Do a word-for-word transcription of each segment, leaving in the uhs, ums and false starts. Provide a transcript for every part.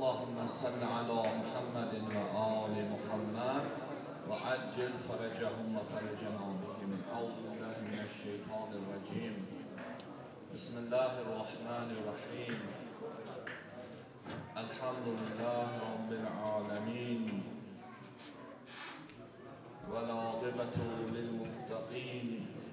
Allahümme salli ala Muhammedin ve ali Muhammed ve accil ferecahum ve ferecena bihim. Euzubillahimineşşeytanirracim. Bismillahirrahmanirrahim. Elhamdülillahi Rabbil alemin. Vel âqibetu lil muttaqin.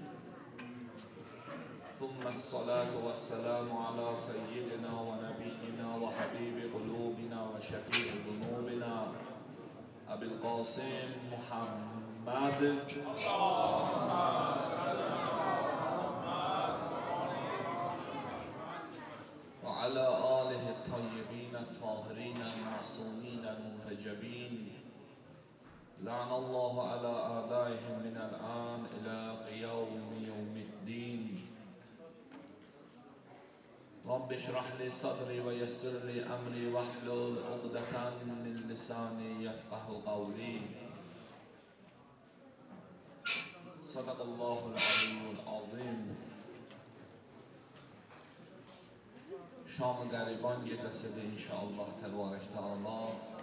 ثم الصلاة والسلام على سيدنا ونبينا وحبيب قلوبنا وشفيع ذنوبنا أبي القاسم محمد وعلى آله الطيبين الطاهرين المعصومين المنتجبين. لعن الله على أعدائهم من الآن إلى قيام يوم الدين. رب اشرح لي صدري ويسر لي أمري واحلل عقدة من لساني يفقه قولي. صدق الله العلي العظيم. Şam-ı Qəriban gecəsidir inşallah Təbarək Teala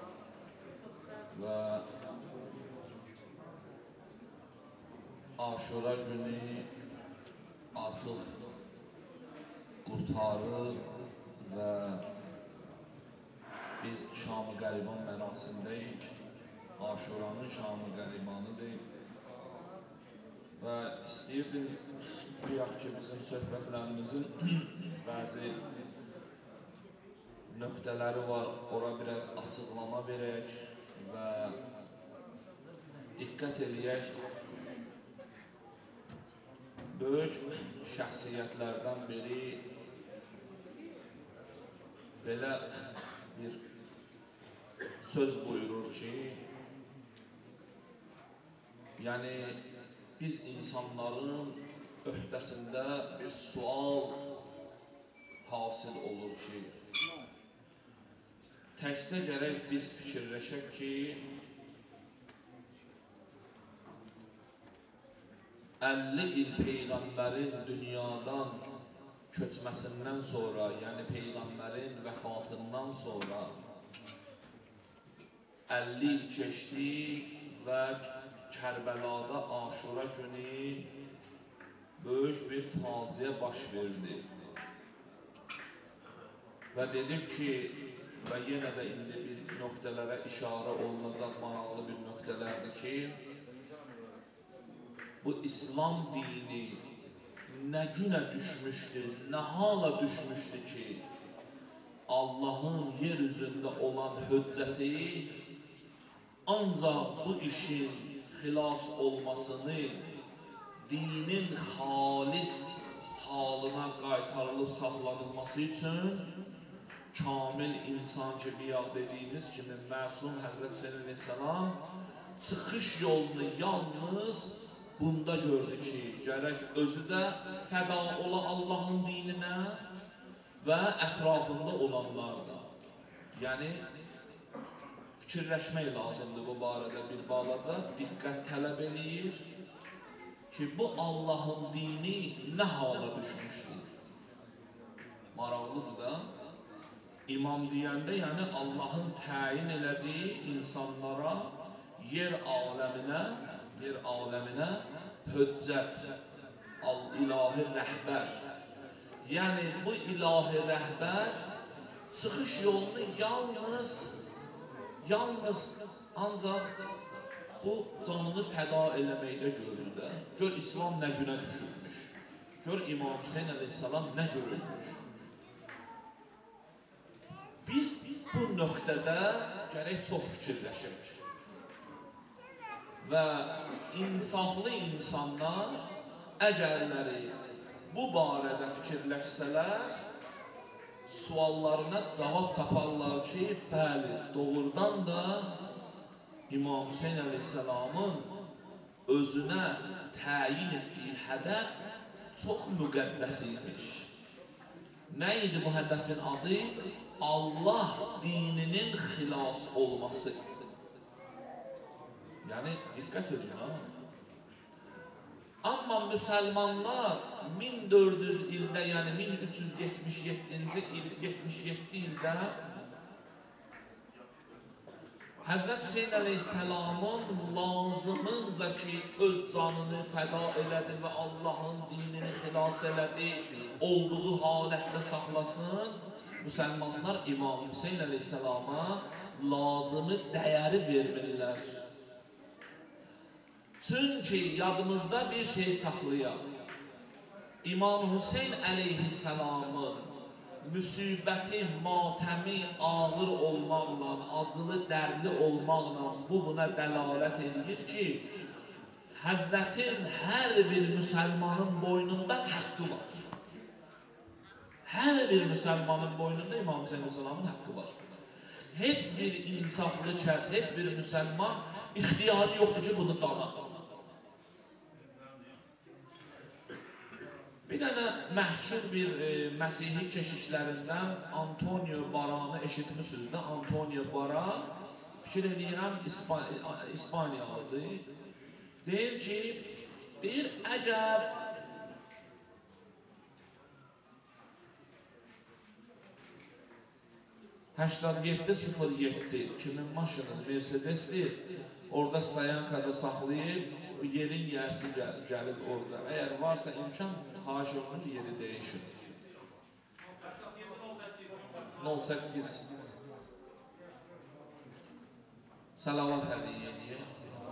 və Aşura günü artıq qurtarır və biz Şam-ı Qəriban mərasimdəyik. Aşuranın Şam-ı Qəribanıdır və istəyirdim deyək ki, bizim söhbətlərimizin bəzi nöqtələri var, ora biraz açıqlama verək və diqqət eləyək. Böyük şəxsiyyətlərdən biri belə bir söz buyurur ki, yəni biz insanların öhdəsində bir sual hasil olur ki, təkcə gərək biz fikirləşək ki, əlli il Peyğəmbərin dünyadan köçməsindən sonra, yəni Peyğəmbərin vəfatından sonra əlli il keçdi və Kərbəlada Aşura günü böyük bir faciə baş verdi. Və dedik ki, və yenə də indi bir nöqtələrə işarə olunacaq maraqlı bir nöqtələrdir ki, bu İslam dini nə günə düşmüşdür, nə hala düşmüşdür ki, Allahın yer üzündə olan hüccəti ancaq bu işin xilas olmasını, dinin xalis halına qaytarılıb saxlanılması üçün kamil insan ki, biyaq dediyimiz kimi məsum Həzrət Hüseyin əleyhissalam çıxış yolunu yalnız bunda gördü ki, gərək özü də fəda ola Allahın dininə və ətrafında olanlar da. Yəni, fikirləşmək lazımdır bu barədə bir balaca, diqqət tələb eləyir ki, bu Allahın dini nə hala düşmüşdür? Maraqlıdır da. İmam deyəndə, yəni Allahın təyin elədiyi insanlara, yer aləminə, yer aləminə hüccət, ilahi rəhbər. Yəni bu ilahi rəhbər çıxış yolunu yalnız, yalnız ancaq bu canını fəda eləməkdə görür də. Gör İslam nə günə düşürmüş, gör İmam Hüseyin əleyhissalam nə görülmüş. Biz bu nöqtədə gərək çox fikirləşək və insaflı insanlar əgərləri bu barədə fikirləşsələr, suallarına cavab taparlar ki, bəli, doğrudan da İmam Hüseyin əleyhissalamın özünə təyin etdiyi hədəf çox müqəddəs imiş. Nə idi bu hədəfin adı? Allah dininin xilas olması. Yəni, diqqət edin ha. Amma müsəlmanlar min dörd yüz ildə, yəni min üç yüz yetmiş yeddinci il, yetmiş yeddi ildə Həzrət Hüseyn əleyhissalamın lazımınca ki, öz canını fəda elədi və Allahın dinini xilas elədi, olduğu halətdə saxlasın, müsəlmanlar İmam Hüseyn əleyhissalama lazımı dəyəri vermirlər. Çünki yadımızda bir şey saxlayaq. İmam Hüseyn əleyhissalamın müsibəti, matəmi ağır olmaqla, acılı, dərli olmaqla bu buna dəlalət edir ki, Həzrətin hər bir müsəlmanın boynunda haqqı var. Hər bir müsəlmanın boynunda İmam Hüseyn əleyhissalamın haqqı var. Heç bir insaflı kəs, heç bir müsəlman ixtiyarı yoxdur ki, bunu qana. Bir dənə məhşur bir e, Məsihi keşişlərindən Antonio Baranı eşitmişsiniz də. Antonio Bara, fikir edirəm, İspaniyalıdır. Deyir ki, deyir, əgər səksən yeddi sıfır yeddi kimin maşını, Mercedes'dir, orada stayankada saxlayıb, yerin yəsi gəl, gəlib orada. Əgər varsa imkan, xahiş olunur, yeri dəyişir. nol səkkiz Salavat hədiyyə ediyyə.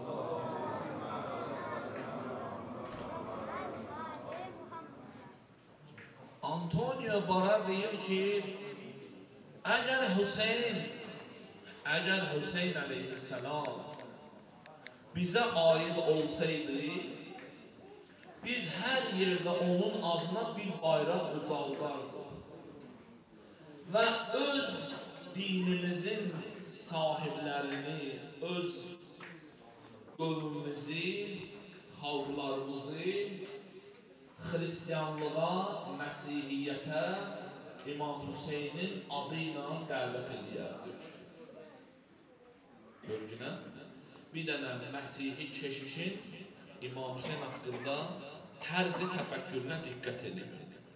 Antonio Bara deyir ki, əgər Hüseyn, əgər Hüseyn əleyhissalam bizə aid olsaydı, biz hər yerdə onun adına bir bayraq ucaldardıq və öz dinimizin sahiblərini, öz qövmümüzü, xalqlarımızı Xristiyanlığa, Məsihiyyətə, İmam Hüseynin adı ilə dəvət ediyərdik. Görgünə, bir dənə Məsihi keşişin İmam Hüseyn haqqında tərzi təfəkkürünə diqqət edin.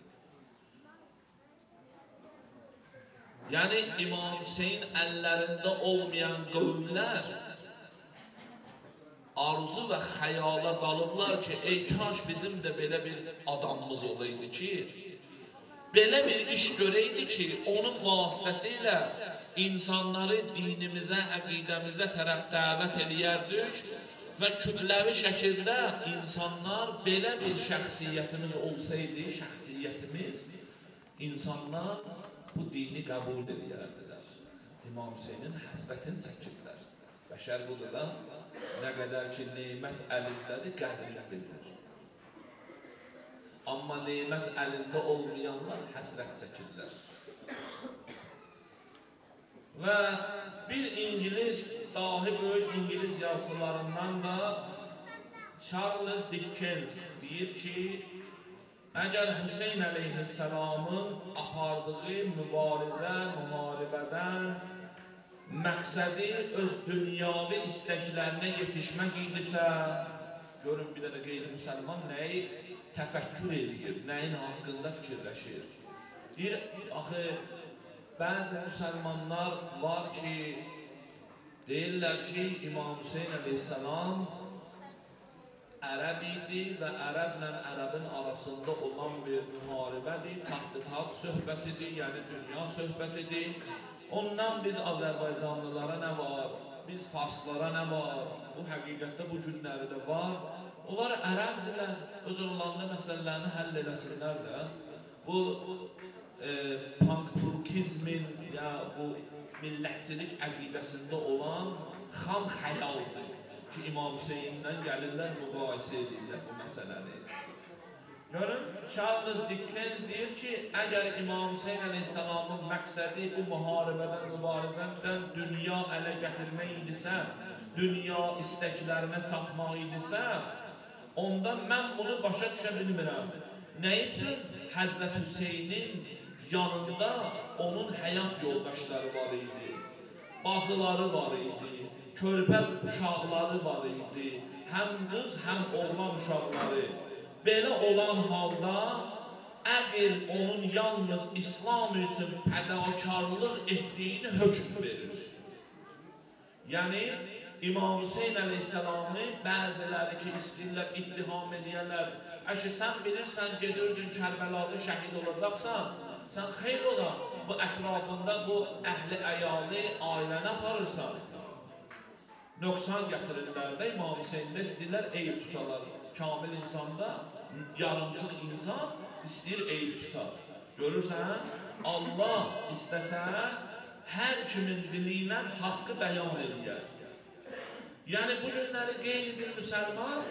Yəni, İmam Hüseyn əllərində olmayan qövmlər arzu və xəyala dalıblar ki, ey kaş bizim də belə bir adamımız olaydı ki, belə bir iş görəydi ki, onun vasitəsilə insanları dinimizə, əqidəmizə tərəf dəvət edərdik və kütləvi şəkildə insanlar belə bir şəxsiyyətimiz olsaydı, şəxsiyyətimiz, insanlar bu dini qəbul edərdilər. İmam Hüseynin həsrətini çəkirlər. Bəşər budur da, nə qədər ki, neymət əlindədir, qədrini bilir. Amma neymət əlində olmayanlar həsrət çəkirlər. Və bir İngiliz, dahi böyük İngiliz yazılarından da Charles Dickens deyir ki, əgər Hüseyn əleyhissalamın apardığı mübarizə, müharibədən məqsədi öz dünyavi istəklərinə yetişmək idisə, görün bir dənə qeyri-müsəlman nəyi təfəkkür edir, nəyin haqqında fikirləşir. Bir, axı, bəzi müsəlmanlar var ki, deyirlər ki, İmam Hüseyn əleyhissalam ərəb idi və ərəblə ərəbin arasında olan bir müharibədir, taxt-ı-taxt söhbətidir, yəni dünya söhbətidir. Ondan biz Azərbaycanlılara nə var, biz Farslara nə var, bu həqiqətdə bu günləri də var. Onlar ərəbdirlər, öz aralarında məsələlərini həll eləsinlər də. Bu e, pank-turkizmin ya bu millətçilik əqidəsində olan xam xəyaldır ki, İmam Hüseynindən gəlirlər, müqayisə edirlər bu məsələni. Görün, Charles Dickens deyir ki, əgər İmam Hüseyn əleyhissalamın məqsədi bu müharibədən, mübarizədən dünya ələ gətirmək idisə, dünya istəklərinə çatmaq idisə, onda mən bunu başa düşə bilmirəm. Nə üçün Həzrət Hüseynin yanında onun həyat yoldaşları var idi, bacıları var idi, körpə uşaqları var idi, həm qız, həm oğlan uşaqları. Belə olan halda, əgər onun yalnız İslam üçün fədakarlıq etdiyini hökm verir. Yəni, İmam Hüseyin əleyhisselamı bəziləri ki, istəyirlər, ittiham edəyərlər. Əşi, sən bilirsən, gedirdin Kərbəlada şəhid olacaqsan, sən xeyr ola, bu ətrafında bu əhli əyalı, ailəni aparırsan. Nöqsan gətirirlər də İmam Hüseyində istəyirlər, eyb tutalar. Kamil insanda, yarımçıq insan istəyir, eyb tutar. Görürsən, Allah istəsən, hər kimin dili ilə haqqı bəyan edir. Yəni, bu günləri qeyri bir müsəlman,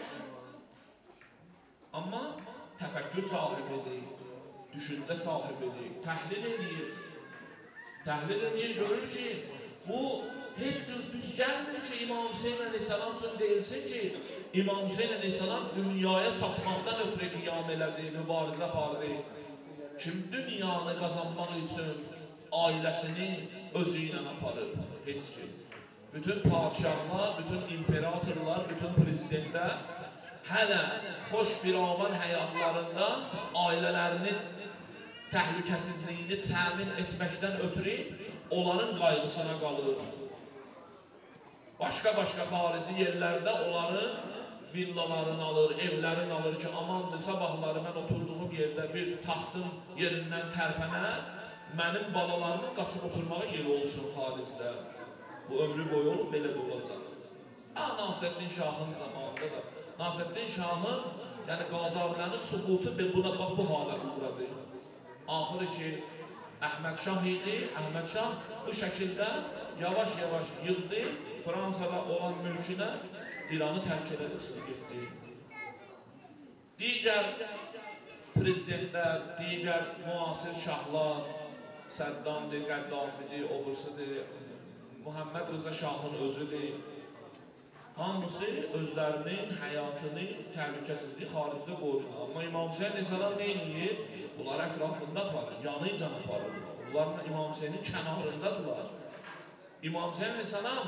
amma təfəkkür sahibidir, düşüncə sahibidir, təhlil edir. Təhlil edir, görür ki, bu heç cür düz gəlmir ki, İmam Hüseyin əleyhisselam üçün deyilsin ki, İmam Hüseyin əleyhisselam dünyaya çatmaqdan ötürü qiyam elədi, mübarizə apardı. Kim dünyanı qazanmaq üçün ailəsini özü ilə aparır? Heç kim. Bütün padişahlar, bütün imperatorlar, bütün prezidentlər hələ xoş firavan həyatlarında ailələrinin təhlükəsizliyini təmin etməkdən ötürü onların qayğısına qalır. Başqa-başqa xarici yerlərdə onların villalarını alır, evlərini alır ki, amandır, sabahları mən oturduğum yerdə bir taxtın yerindən tərpənə, mənim balalarımın qaçıb oturmağa yeri olsun xaricdə. Bu ömrü boyu olub, belə də olacaq. Ha, Nasreddin Şahın zamanında da. Nasreddin Şahın, yəni Qacarlərin süqutu buna bax bu halə uğradı. Axırı ki, Əhməd Şah idi, Əhməd Şah bu şəkildə yavaş-yavaş yığdı, Fransada olan mülkünə İranı tərk edədi, çıxdı getdi. Digər prezidentlər, digər müasir şahlar, Səddamdır, Qəddafidir, obursudur, Muhammed Rıza Şahın özüdür. Hamısı özlərinin həyatını təhlükəsizliyi xaricdə qoyurlar. Amma İmam Hüseyin əleyhisselam nə edir? Bunlar ətrafında aparır, yanıcan aparır. Bunlar İmam Hüseynin kənarındadılar. İmam Hüseyin əleyhisselam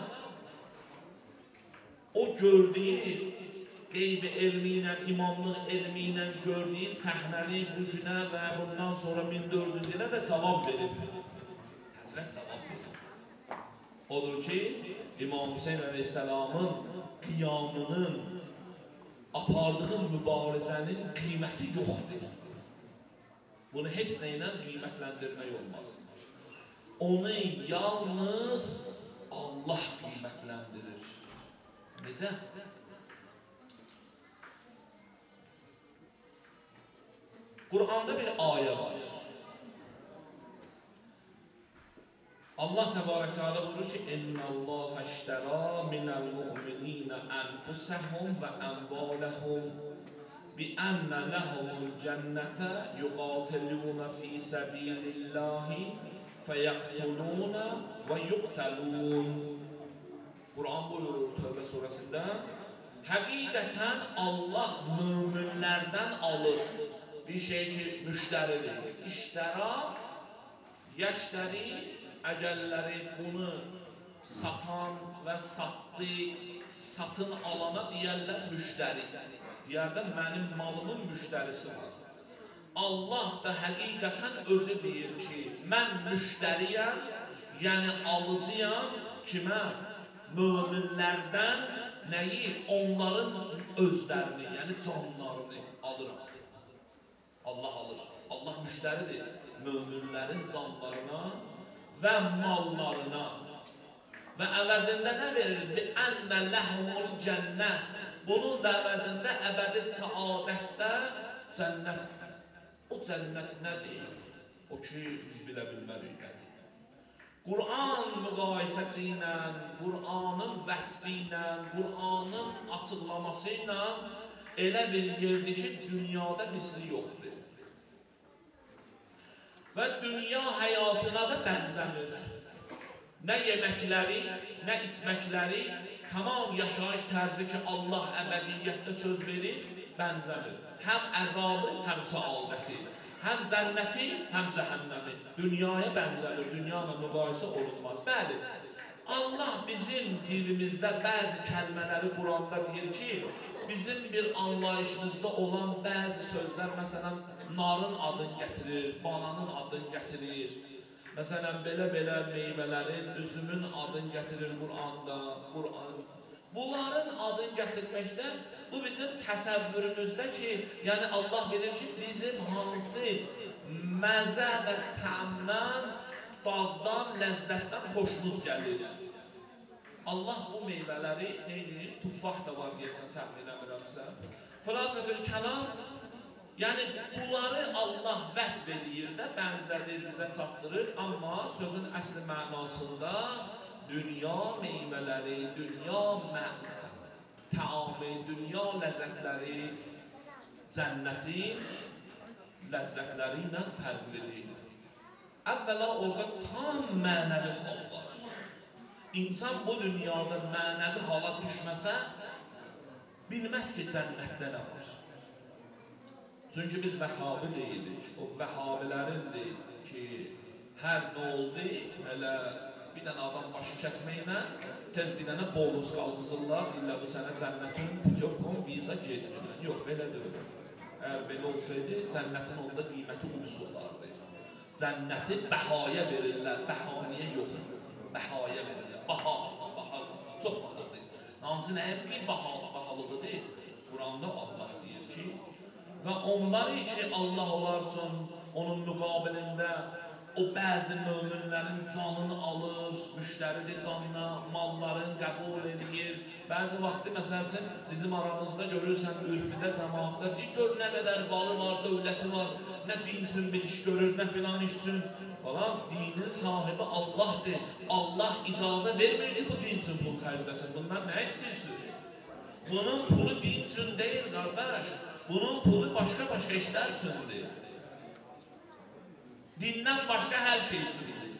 o gördüyü qeybi elmi ilə, imamlıq elmi ilə gördüyü səhnəni bu günə və bundan sonra min dörd yüz ilə də cavab verir. Həzrət cavab verir. Odur ki, İmam Hüseyin əleyhisselamın qiyamının, apardığı mübarizənin qiyməti yoxdur. Bunu heç nə ilə qiymətləndirmək olmaz. Onu yalnız Allah qiymətləndirir. Necə? Qur'anda bir ayə var. Allah təbarək təala buyurur ki, İnna Allah əştəra minəl mu'mininə ənfusəhum və ənvaləhum bi ənə ləhumul cənnətə yuqatilunə fi səbilillahi fəyəqtulunə və yuqtəlun. Quran buyurur Tövbə surəsində, həqiqətən Allah müminlərdən alır. Bir şey ki, müştəridir. İştəra, yəştəri, əgəlləri bunu satan və satdı, satın alana deyərlər müştəri. Deyərdə mənim malımın müştərisi var. Allah da həqiqətən özü deyir ki, mən müştəriyəm, yəni alıcıyam, kimə? Möminlərdən nəyi? Onların özlərini, yəni canlarını alıram. Allah alır. Allah müştəridir. Möminlərin canlarına və mallarına. Və əvəzində nə verir? Bi ənə ləhumul cənnət. Bunun da əvəzində əbədi səadətdə cənnət. O cənnət nədir? O ki, biz bilə bilmərik nədir? Qur'an müqayisəsi ilə, Qur'anın vəsfi ilə, Qur'anın açıqlaması ilə elə bir yerdir ki, dünyada misli yoxdur. Və dünya həyatına da bənzəmir. Nə yeməkləri, nə içməkləri, tamam yaşayış tərzi ki, Allah əbədiyyətdə söz verir, bənzəmir. Həm əzabı, həm səaləti. Həm cənnəti, həm cəhənnəmi. Dünyaya bənzəmir, dünyanla müqayisə olunmaz. Bəli, Allah bizim dilimizdə bəzi kəlmələri Quranda deyir ki, bizim bir anlayışımızda olan bəzi sözlər, məsələn, narın adını gətirir, bananın adını gətirir. Məsələn, belə-belə meyvələrin, üzümün adını gətirir Qur'anda, Qur'an. Bunların adını gətirməkdə, bu bizim təsəvvürümüzdə ki, yəni Allah bilir ki, bizim hansı məzə və təmdən, daddan, ləzzətdən xoşumuz gəlir. Allah bu meyvələri neydir? Tuffah da var deyəsən, səhv eləmirəmsə. Xülasətül kəlam, yəni bunları Allah vəsf edir də, bənzədir, bizə çatdırır, amma sözün əsli mənasında dünya meyvələri, dünya təamı, dünya ləzzətləri cənnətin ləzzətləri ilə fərqlidir. Əvvəla orada tam mənəvi hal var. İnsan bu dünyada mənəvi hala düşməsə, bilməz ki, cənnətdə nə var. Çünki biz vəhabi deyilik, o vəhabilərindir ki, hər nə oldu, elə bir dənə adam başı kəsməklə, tez bir dənə bonus qalsızırlar, illə bu sənə cənnətin pütyovkon viza gedmir. Yox, belə deyil. Əgər belə olsaydı, cənnətin onda qiyməti ucuz olardı. Cənnəti bəhaya verirlər, bəhaniyə yox, bəhaya verirlər. Baha, baha, çox bahadır. Hansı nəyə fikir bahalı, bahalığıdır? Quranda Allah deyir ki, və onları ki, Allah olar üçün onun müqabilində o bəzi möminlərin canını alır, müştəridir canına, mallarını qəbul edir. Bəzi vaxtı, məsəl üçün, bizim aramızda görürsən, ürfüdə, cəmaatda deyir, gör nə qədər valı var, dövləti var, nə din üçün bir iş görür, nə filan iş üçün. Falan, dinin sahibi Allah'dır. Allah icazə vermir ki, bu din üçün pul xərcləsin. Bundan nə istəyirsiniz? Bunun pulu din üçün deyil, qardaş. Bunun pulu başqa-başqa işlər üçündür. Dindən başqa hər şey üçündür.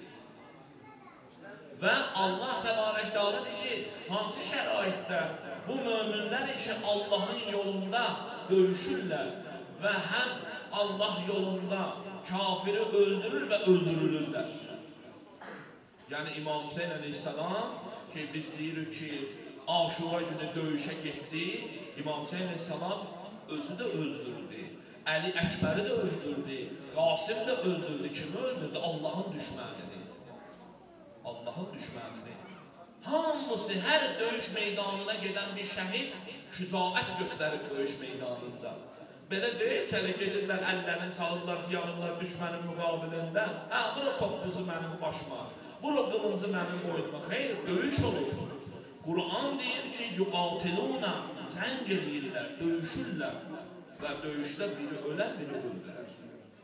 Və Allah təbarək təalədir ki, hansı şəraitdə bu möminlər ki, Allahın yolunda döyüşürlər və həm Allah yolunda kafiri öldürür və öldürülürlər. Yəni İmam Hüseyin əleyhissalam ki, biz deyirik ki, Aşura günü döyüşə getdi, İmam Hüseyin əleyhissalam özü də öldürdü, Əli Əkbəri də öldürdü, Qasim də öldürdü, kimi öldürdü? Allahın düşmənini. Allahın düşmənini. Hamısı hər döyüş meydanına gedən bir şəhid şücaət göstərib döyüş meydanında. Belə deyil ki, elə gedirlər, əllərini salırlar, diyarırlar düşmənin müqabilində. Hə, vur o toppuzu mənim başıma, vur o qılıncı mənim boynuma. Xeyr, döyüş olur. Qur'an deyir ki, yuqatiluna, zəng edirlər, döyüşürlər və döyüşdə biri ölər, biri öldürər.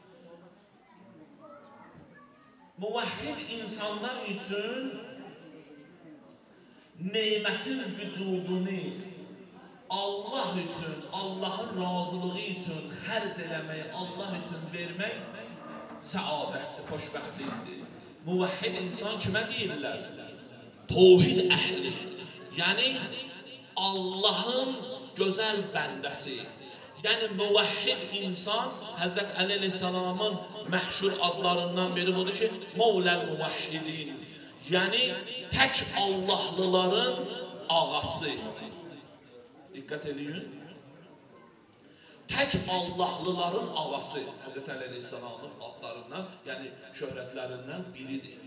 Muvahhid insanlar üçün neymətin vücudunu Allah üçün, Allahın razılığı üçün xərc eləmək, Allah üçün vermək səadətdir, xoşbəxtlikdir. Muvahhid insan kimə deyirlər? Tevhid əhli. Yəni Allahın gözəl bəndəsi. Yəni muvahhid insan Həzrət Əli əleyhissalamın məhşur adlarından biri budur ki, Mevləl muvahhidin. Yəni tək Allahlıların ağası. Diqqət edin. Tək Allahlıların ağası Həzrət Əli əleyhissalamın adlarından, yəni şöhrətlərindən biridir.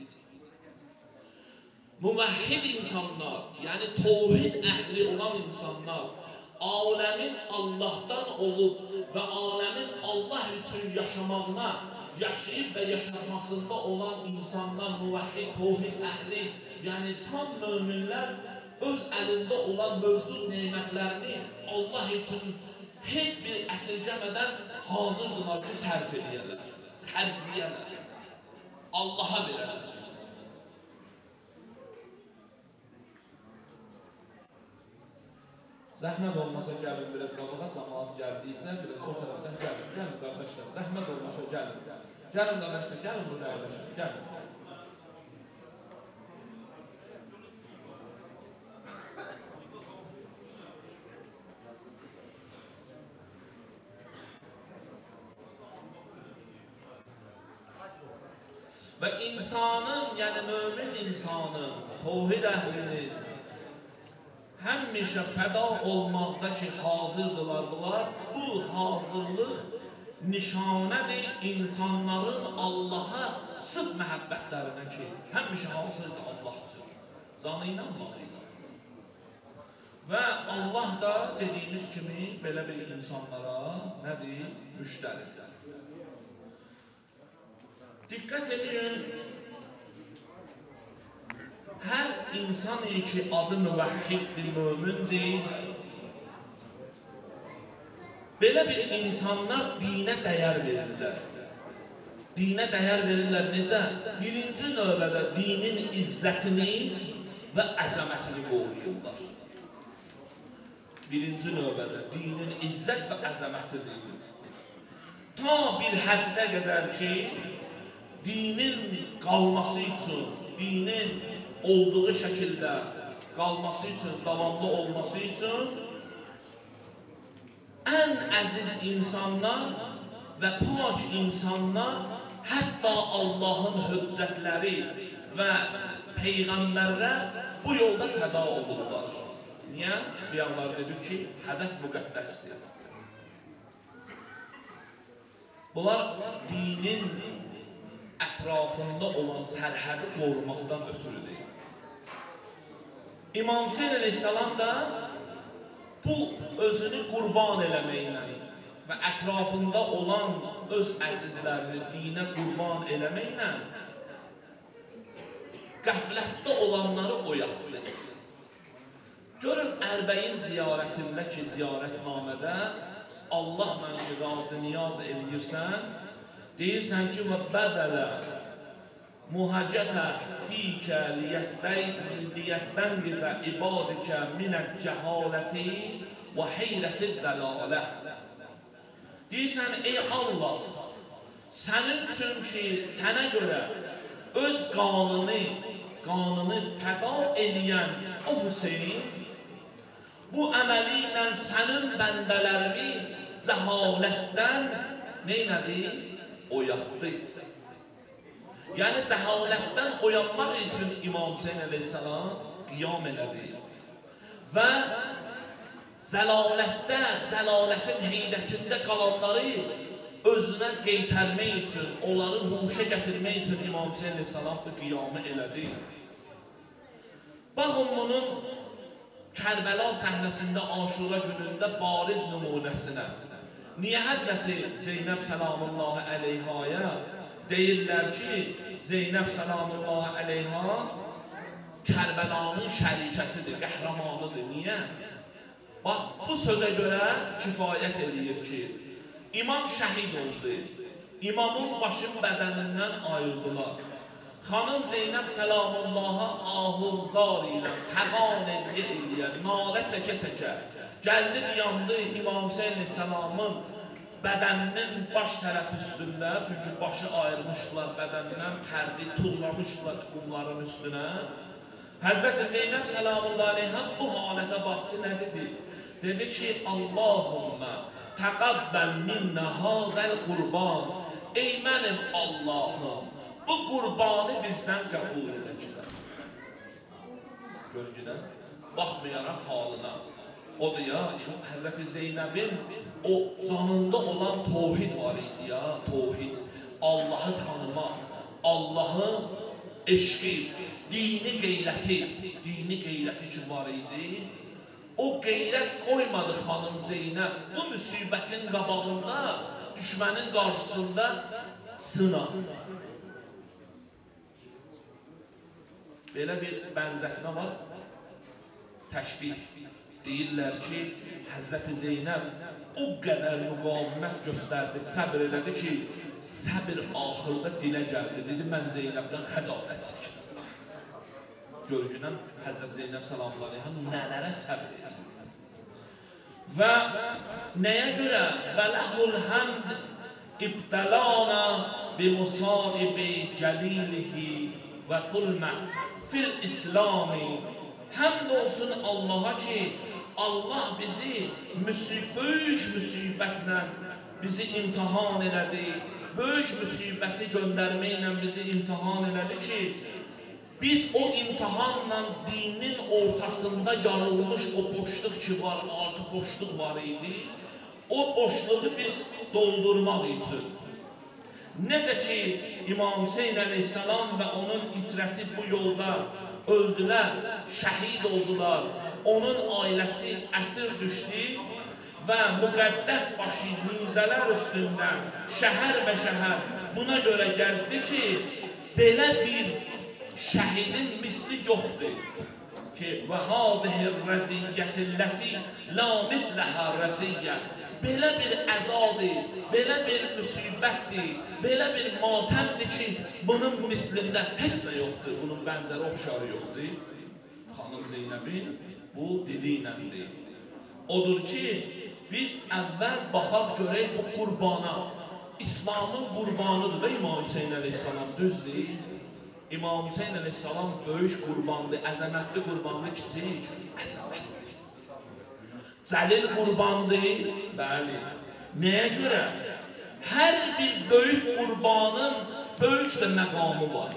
Muvahhid insanlar, yəni tevhid əhli olan insanlar, aləmin Allah'tan olub və aləmin Allah üçün yaşamağına, yaşayıb və yaşamasında olan insanlar, muvahhid, tevhid əhli, yəni tam möminlər öz əlində olan mövcud neymətlərini Allah üçün heç bir əsirgəmədən hazırdılar ki, sərf edəyələr, xərcləyələr, Allaha verələr. Zəhmət olmasa gəlin, biraz qabağa cəmaat gəldiyicə, biraz o tərəfdən gəlin, gəlin qardaşlar, zəhmət olmasa gəlin, gəlin qardaşlar, gəlin burada əyləşin, gəlin. Və insanın, yəni mömin insanın, tevhid əhlinin həmişə fəda olmaqda ki, hazırdılar bunlar. Bu hazırlıq nişanədir insanların Allaha sırf məhəbbətlərinə ki, həmişə hansıdır Allah üçün, canı ilə, malı ilə. Və Allah da dediyimiz kimi belə bir insanlara nədir? Müştəridir. Diqqət edin, hər insan ki adı müvəhhiddir, mömindir, belə bir insanlar dinə dəyər verirlər. Dinə dəyər verirlər necə? Birinci növbədə dinin izzətini və əzəmətini qoruyurlar. Birinci növbədə dinin izzət və əzəmətidir. Ta bir həddə qədər ki, dinin qalması üçün, dinin olduğu şəkildə qalması üçün, davamlı olması üçün ən əziz insanlar və pak insanlar hətta Allahın hüccətləri və peyğəmbərlər bu yolda fəda olurlar. Niyə? Biyarlar dedi ki, hədəf müqəddəsdir. Bunlar dinin ətrafında olan sərhədi qorumaqdan ötürüdür. İmam Hüseyn əleyhissalam da bu özünü qurban eləməklə və ətrafında olan öz əzizlərini dinə qurban eləməklə qəflətdə olanları oyatdı. Görün, Ərbəyin ziyarətində ki, ziyarətnamədə Allah mənki razı niyaz edirsən, deyirsən ki, və bədələ muhəcətə fikə liyəstənqifə ibadikə minət cəhaləti və heyrəti dələlə. Deyirsən, ey Allah, sənin üçün ki, sənə görə öz qanını, qanını fəda eləyən o Hüseyin, bu əməli ilə sənin bəndələrini cəhalətdən neynədir? Oyatdı. Yəni, cəhalətdən oyanmaq üçün İmam Hüseyn əleyhissalam qiyam elədi. Və zəlalətdə, zəlalətin heyrətində qalanları özünə qeytərmək üçün, onları huşa gətirmək üçün İmam Hüseyn əleyhissalam qiyamı elədi. Baxın, bunun Kərbəla səhnəsində Aşura günündə bariz nümunəsinə. Niyə Həzrəti Zeynəb səlamullahi əleyhaya deyirlər ki, Zeynəb səlamullahi əleyha Kərbəlanın şərikəsidir, qəhrəmanıdır. Niyə? Bax, bu sözə görə kifayət edir ki, imam şəhid oldu. İmamın başın bədənindən ayrıldılar. Xanım Zeynəb səlamullaha ahuzar ilə, fəqan edir, nalə çəkə-çəkə, gəldi diyandı İmam Hüseyin səlamın bədəninin baş tərəfi üstündə, çünki başı ayırmışlar bədənindən, tərdi tullamışlar qumların üstünə. Həzrəti Zeynəb səlamullaha bu halətə baxdı, nə dedi? Dedi ki, Allahümmə təqəbbəl minnə hazəl qurban. Ey mənim Allahım, bu qurbanı bizdən qəbul edəcəklər. Görgüdən, baxmayaraq halına. Odur ya, Həzrəti Zeynəbin o canında olan tohid var idi ya, tohid. Allahı tanımaq, Allahı eşqi, dini qeyrəti, dini qeyrəti ki var idi. O qeyrət qoymadı xanım Zeynəb, bu müsibətin qabağında, düşmənin qarşısında sına. Belə bir bənzətmə var, təşbih. Deyirlər ki, Həzrəti Zeynəb o qədər müqavimət göstərdi, səbr elədi ki, səbr axırda dilə gəldi. Dedi, mən Zeynəbdən xəcalət çəkdim. Görgünən Həzrəti Zeynəb səlamlarına nələrə səbr edir. Və nəyə görə? Və ləhul həmd ibtəlana bi musahibi cəlilihi və fulmə fil İslami. Həmd olsun Allaha ki, Allah bizi böyük müsibətlə bizi imtihan elədi. Böyük müsibəti göndərməklə bizi imtihan elədi ki, biz o imtihanla dinin ortasında yarılmış o boşluq ki var, artı boşluq var idi. o boşluğu biz doldurmaq üçün. Necə ki, İmam Hüseyin əleyhissalam və onun itrəti bu yolda öldülər, şəhid oldular, onun ailəsi əsir düşdü və müqəddəs başı nizələr üstündən şəhər və şəhər buna görə gəzdi ki, belə bir şəhidin misli yoxdur ki, və hadihir rəziyyətilləti la misləhə rəziyyə, belə bir əzadır, belə bir müsibətdir, belə bir matəmdir ki, bunun mislində heç nə yoxdur, bunun bənzəri oxşarı yoxdur. Xanım Zeynəbin bu dili iləndir. Odur ki, biz əvvəl baxaq görək bu qurbana. İslamın qurbanıdır da İmam Hüseyin əleyhissalam, düzdür. İmam Hüseyin əleyhissalam böyük qurbandır, əzəmətli qurbandır, kiçik, əzəmətli. Cəlil qurbandır, bəli. Nəyə görə? Hər bir böyük qurbanın böyük də məqamı var.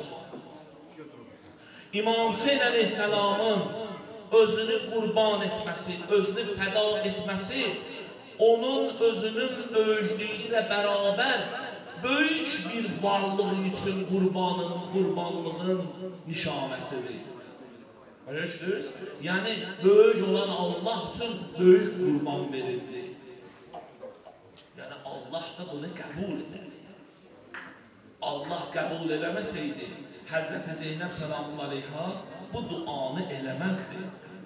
İmam Hüseyin əleyhissalamın özünü qurban etməsi, özünü fəda etməsi, onun özünün öyüclüyü ilə bərabər böyük bir varlığı üçün qurbanın, qurbanlığın nişanəsidir. Görürsünüz? Yəni, böyük olan Allah üçün böyük qurban verildi. Yəni, Allah da bunu qəbul edirdi. Allah qəbul eləməsəydi, Həzrəti Zeynəb salamun aleyha bu duanı eləməzdi.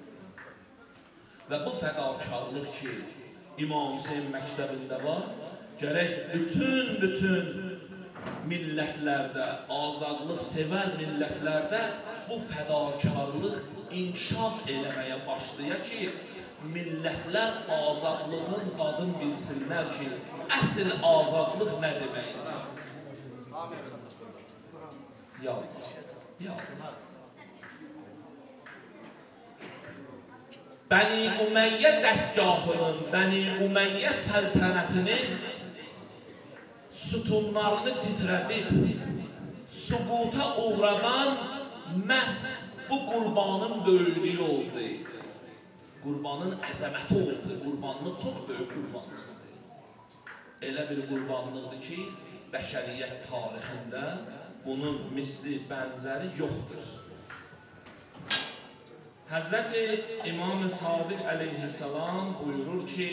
Və bu fədakarlıq ki, İmam Hüseyin məktəbində var, gərək bütün bütün millətlərdə, azadlıq sevər millətlərdə bu fədakarlıq inkişaf eləməyə başlaya ki, millətlər azadlığın adını bilsinlər ki, əsl azadlıq nə deməkdir? Ya Allah, ya Allah. Bəni Umeyyə dəstgahının, Bəni Umeyyə səltənətinin sütunlarını titrədib, süquta uğradan məhz bu qurbanın böyüklüyü oldu. Qurbanın əzəməti oldu, qurbanlıq çox böyük qurbanlıqdır. Elə bir qurbanlıqdır ki, bəşəriyyət tarixində bunun misli, bənzəri yoxdur. Həzrəti İmam-ı Sadiq əleyhissalam buyurur ki,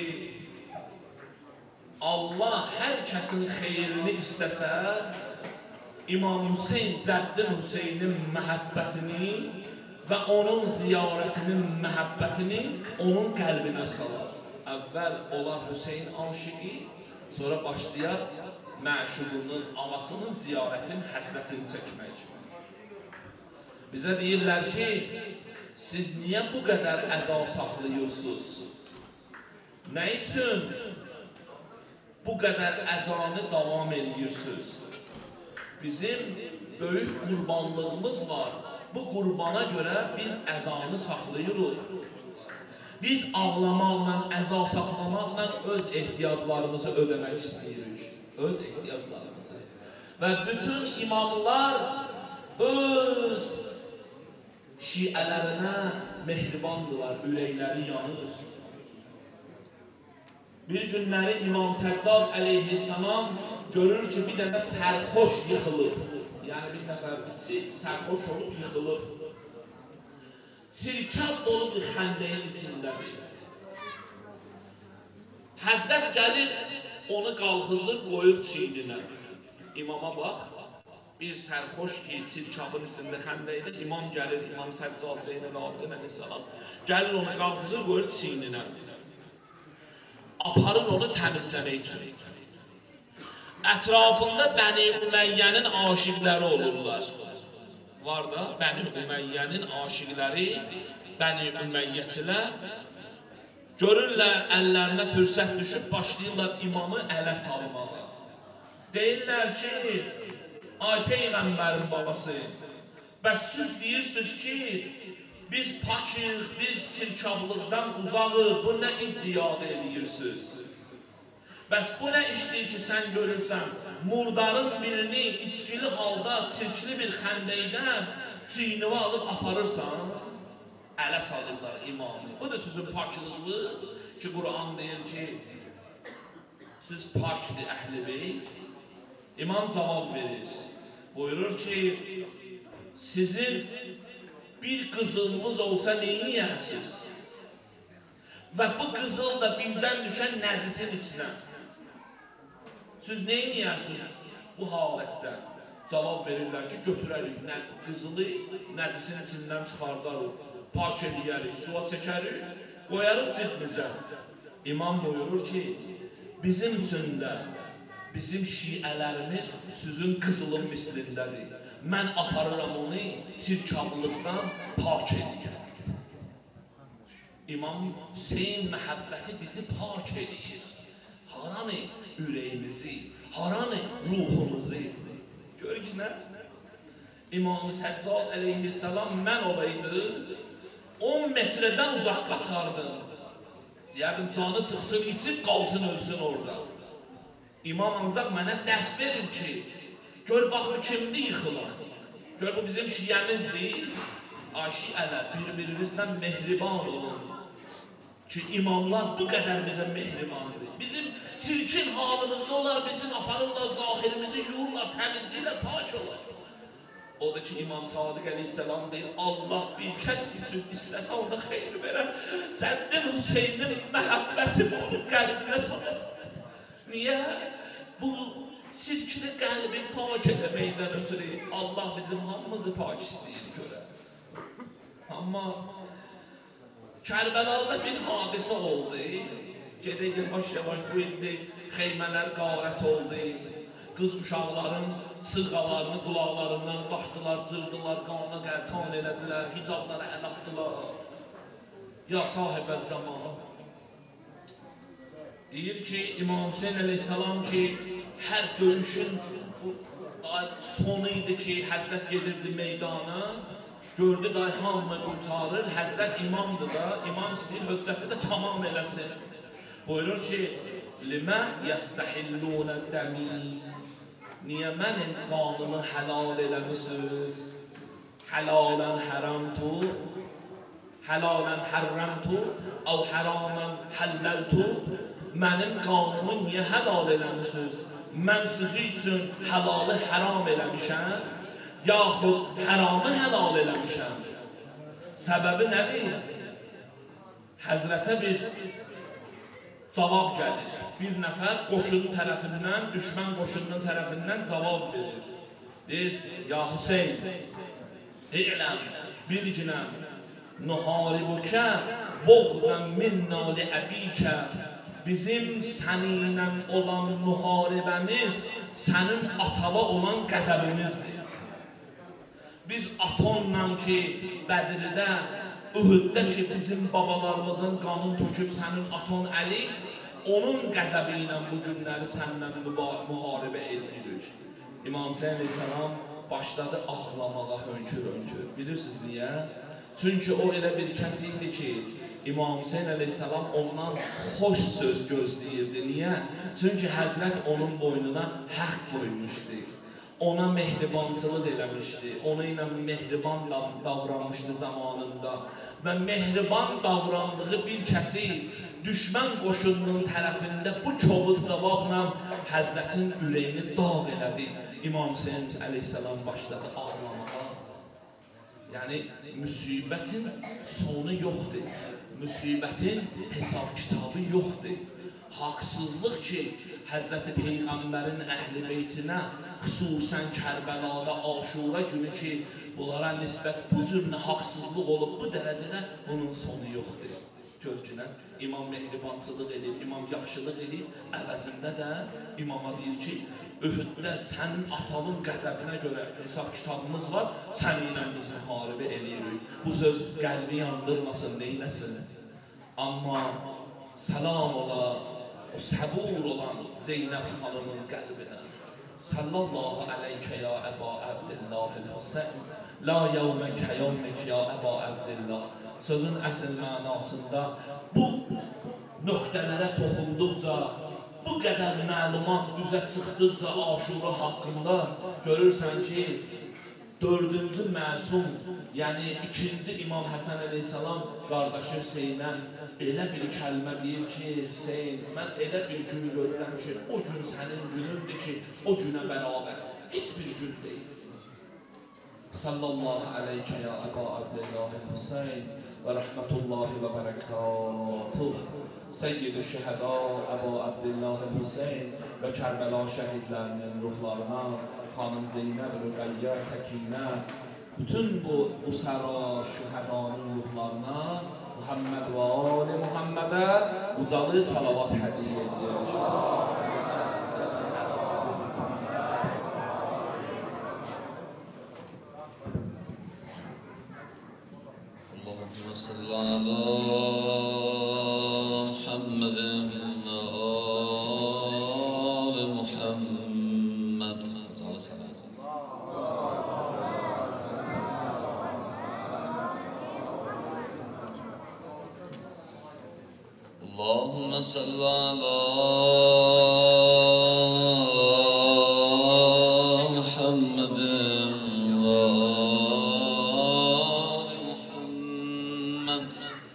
Allah hər kəsin xeyrini istəsə, İmam Hüseyin, Cəddin Hüseynin məhəbbətini və onun ziyarətinin məhəbbətini onun qəlbinə salar. Əvvəl olar Hüseyin aşiqi, sonra başlayar məşuqunun, ağasının ziyarətin həsrətini çəkmək. Bizə deyirlər ki, siz niyə bu qədər əza saxlayırsınız? Nə üçün bu qədər əzanı davam edirsiniz? Bizim böyük qurbanlığımız var. Bu qurbana görə biz əzanı saxlayırıq. Biz ağlamaqla, əza saxlamaqla öz ehtiyaclarımızı ödəmək istəyirik. Öz ehtiyaclarımızı. Və bütün imamlar öz şiələrinə mehribandılar, ürəkləri yanır. Bir günləri İmam Səccad əleyhissalam görür ki, bir dənə sərxoş yıxılır. Yəni bir nəfər içi sərxoş olub yıxılır. Sirkab dolu bir xəndəyin içindədir. Həzrət gəlir, onu qalxızır, qoyur çiydinə. İmama bax, bir sərxoş ki, sirkabın içində xəndəyində, imam gəlir, İmam Səccad Zeynəl Abidin əleyhissalam, gəlir onu qalxızır, qoyur çiydinə. Aparır onu təmizləmək üçün. Ətrafında Bəni Üməyyənin aşiqləri olurlar. Var da, Bəni Üməyyənin aşiqləri, Bəni Üməyyəçilər görürlər, əllərinə fürsət düşüb, başlayırlar imamı ələ salmağa. Deyirlər ki, ay Peyğəmbərin babası, bəs siz deyirsiniz ki, biz pakıq, biz çirkablıqdan uzağıq, bu nə iddiadə edirsiniz? Bəs bu nə işdir ki, sən görürsən, murdarın birini içkili halda, çirkli bir xəndəydən çiynivə alıb aparırsan, ələ salırlar imamı. Bu da sizin pakılığınız ki, Quran deyir ki, siz pakdir əhl-i beyt. İmam cavab verir. Buyurur ki, sizin bir qızılınız olsa neyi yersiniz? Və bu qızıl da birdən düşən nəcisin içinə. Siz neyi yersiniz bu halətdə? Cavab verirlər ki, götürərik qızılı nəcisin içindən çıxardarıq, pak ediyərik, suya çəkərik, qoyarıq cildimizə. İmam buyurur ki, bizim üçün də bizim şiələrimiz sizin qızılın mislindədir. Mən aparıram onu çirkablıqdan pak edir. İmam Hüseyin məhəbbəti bizi pak edir. Haranı ürəyimizi, haranı ruhumuzu. Gör ki, nə? İmam-ı Səccad əleyhissalam mən olaydı, on metrədən uzaq qaçardım. Deyərdim, canı çıxsın, içib qalsın, ölsün orada. İmam ancaq mənə dərs verir ki, gör, bax, bu kimdir yıxılar? Gör, bu bizim şiyəmizdir. Şiələr, bir-birinizlə mehriban olun. Ki, imamlar bu qədər bizə mehribandır. Bizim çirkin halımızda olar, bizim aparırlar, zahirimizi yuyurlar, təmizləyirlər, pak olar. O da ki, İmam Sadiq əleyhissalam deyir, Allah bir kəs üçün istəsə ona xeyri verər. Cəddin Hüseynin məhəbbəti onun qəlbinə salar. Niyə? Bu çirkini qəlbi pak edəməkdən ötürü Allah bizim hamımızı pak istəyir görə. Amma Kərbəlada bir hadisə oldu. Gedək yavaş-yavaş bu ildə xeymələr qarət oldu. Qız uşaqların sırğalarını qulaqlarından qaxdılar, cırdılar, qanına qəltan elədilər, hicablara əl atdılar. Ya sahibə zaman. Deyir ki, İmam Hüseyin əleyhissalam ki, hər döyüşün sonu idi ki, Həzrət gedirdi meydana. Gördü da hamını qurtarır, Həzrət imamdır da, imam istəyir, höccəti də tamam eləsin. Buyurur ki, Limə yəstəhillunə dəmi. Niyə mənim qanımı həlal eləmişsiniz? Hələlən hərəmtu, hələlən hərrəmtu, əv hərəmən həlləltu. Mənim qanımı niyə həlal eləmişsiniz? Mən sizi üçün həlalı həram eləmişəm. Yaxud həramı həlal eləmişəm. Səbəbi nədir? Həzrətə bir cavab gəlir. Bir nəfər qoşunun tərəfindən, düşmən qoşunun tərəfindən cavab verir. Deyir, ya Hüseyin, İ'ləm, bilginəm, nuharibukə, boğdən minna li əbikə. Bizim səninlə olan müharibəmiz, sənin atala olan qəzəbimizdir. Biz atonla ki, Bədirdə, Ühüddə ki, bizim babalarımızın qanın töküb sənin aton əli, onun qəzəbi ilə bu günləri səndən müharibə edirik. İmam Hüseyin əleyhissalam başladı ağlamağa hönkür-hönkür. Bilirsiniz niyə? Çünki o elə bir kəs idi ki, İmam Hüseyin əleyhissalam ondan xoş söz gözləyirdi. Niyə? Çünki Həzrət onun boynuna haqq qoymuşdu. Ona mehribancılıq eləmişdi, ona ilə mehriban davranmışdı zamanında və mehriban davrandığı bir kəsi düşmən qoşununun tərəfində bu kobud cavabla Həzrətin ürəyini dağ elədi. İmam Hüseyin əleyhissalam başladı ağlamağa. Yəni, müsibətin sonu yoxdur, müsibətin hesab kitabı yoxdur. Haqsızlıq ki, Həzrəti Peyğəmbərin əhl-i beytinə, xüsusən Kərbəlada, Aşura günü ki, bunlara nisbət bu cürünə haqsızlıq olub, bu dərəcədə bunun sonu yoxdur. Görkünə, imam mehribancılıq edib, imam yaxşılıq edib, əvəzində də imama deyir ki, Ühüddə sənin atalın qəzəbinə görə hesab kitabımız var, səninlə biz müharibə eləyirik. Bu söz qəlbi yandırmasın, neyləsin? Amma səlam ola, o səbur olan Zeynəb xanımın qəlbinə. Sallallahu aleykə ya Əba Əbdillahil Hüseyn, la yevməkə yevmək ya Əba Əbdillah. Sözün əsl mənasında bu nöqtələrə toxunduqca, bu qədər məlumat üzə çıxdıqca Aşura haqqında görürsən ki, dördüncü məsum, yəni ikinci İmam Həsən əleyhissalam qardaşı Hüseynə elə bir kəlmə deyir ki, Hüseyn, mən elə bir günü görürəm ki, o gün sənin günündür ki, o günə bərabər heç bir gün deyil. Sallallahu aleyke ya Əba Abdillah Hüseyn və rəhmətullahi və bərəkatuh. Seyyid-i Şəhəda Əba Abdillah Hüseyn və Kərbəla şəhidlərinin ruhlarına, xanım Zeynəb, Rüqəyyə, Səkinə, bütün bu usara şühədanın ruhlarına Muhammed və Ali Muhammedə ucalı salavat hədiyyə edir. Allahümme salli ala Muhammedin ve Ali Muhammed. Ucalı salavat. Allahümme salli ala Muhammedin ve Ali Muhammed.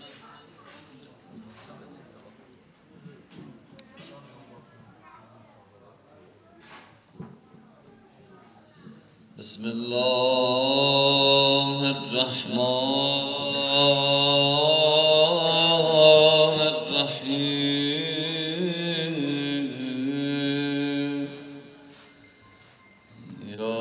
Bismillahirrahmanirrahim. Ya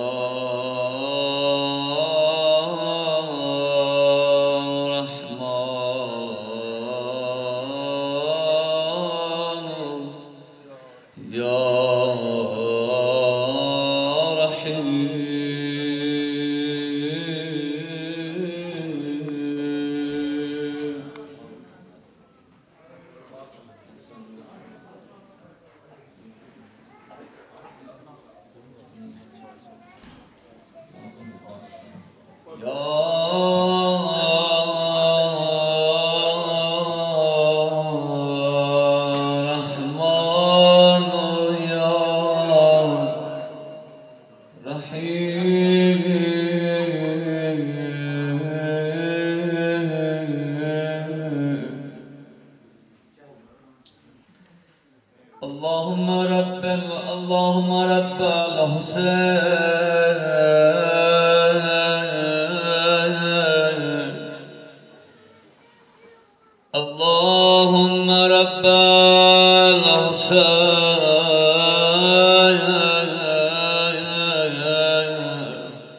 Rahman, Ya Allahümme Rabbel, Allahümme Rabbel Hüseyin, Allahümme Rabbel Hüseyin,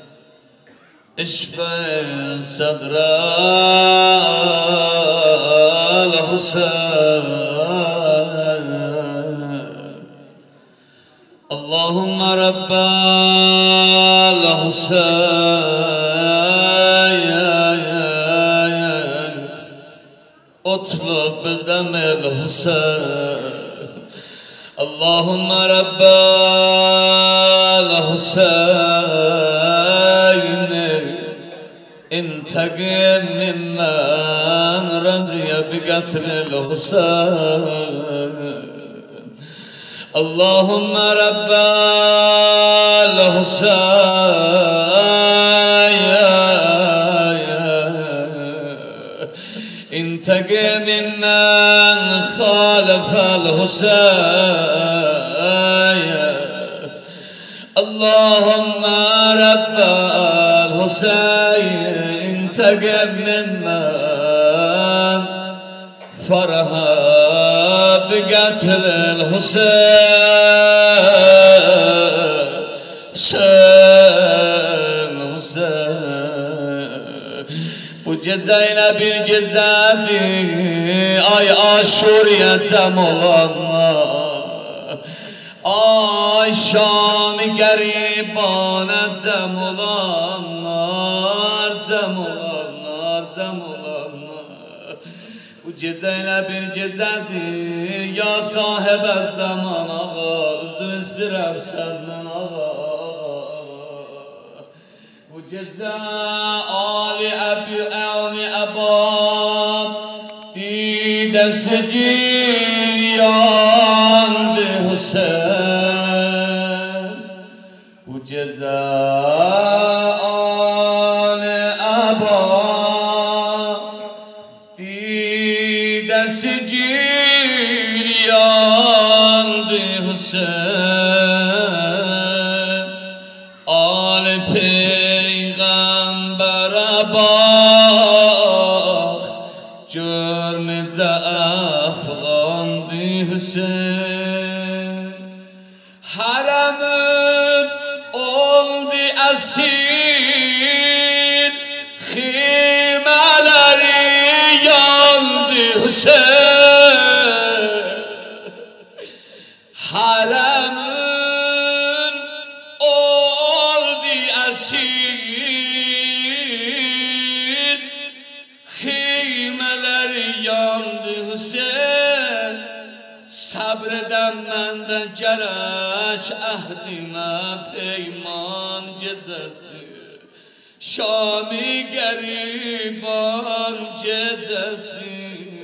İşfe sadral Hüseyin. Allahümme Rabbel Hüseyin, utlub demel Hüseyin. Allahümme Rabbel Hüseyin, intaqim mimmen radiye bi qatlil Hüseyin. Allahümme Rabbel Hüseyin, intaqim mimmen khalafal Hüseyin. Allahümme Rabbel Hüseyin, intaqim mimmen faraha بقتل الحسين. Hüseyin, Hüseyin, bu gecəyle bir gecədir, ay Aşurya cəm olanlar, ay Şam-ı qəribanə cəm olanlar, cəm olanlar, cəm olanlar. Bu gecəyle bir gecədir, ya sahib əz-zaman ağa, üzr istirəm səndən ağa. Bu gecə Ali Əbi Ali Əbab didəsi yandı Hüseyin. Bu gecə Ali Əbab esir yandı Hüseyin. Ali Peygamber'e bak, gör necə əfğandı Hüseyin. Hərəmin oldu əsir, ximələri yandı Hüseyin. Hərəmin oldu əsir, ximələri yandı Hüseyin. Sabreden menden gerek ahdime peyman gecesi, Şami geriban gecesi,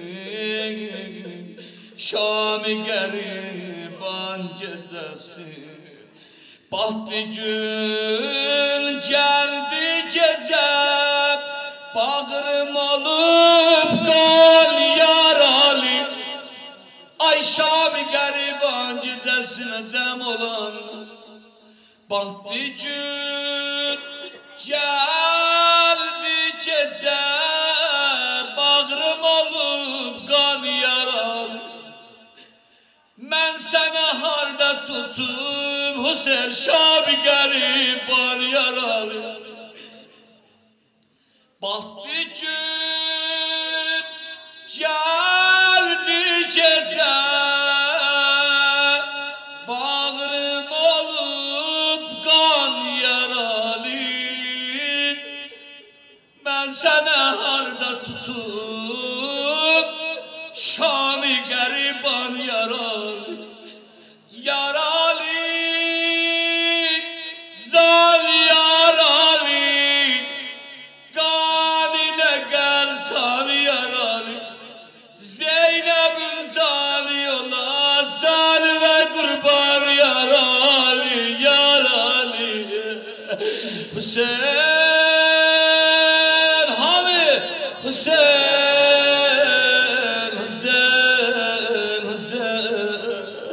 Şami geriban gecesi. Bahtı gün geldi gece, bağrım olup kal yaralı. Ay Şami gariban gecesine zem olanlar, bahtı gün geldi gece, bağrım olup kan yaralı. Ben sana harda tutum Hüseyin, Şami gariban yaralı. Bahtı gün geldi gece, bağrım olup kan yaralı. Ben sana harda tutup Şami gariban yaralı. Yaralı, zal yaralı, kan ile gel tan yaralı. Zeynep'in zali yola, zali ve kurban yaralı, yaralı. Hüseyin, Hami, Hüseyin, Hüseyin, Hüseyin,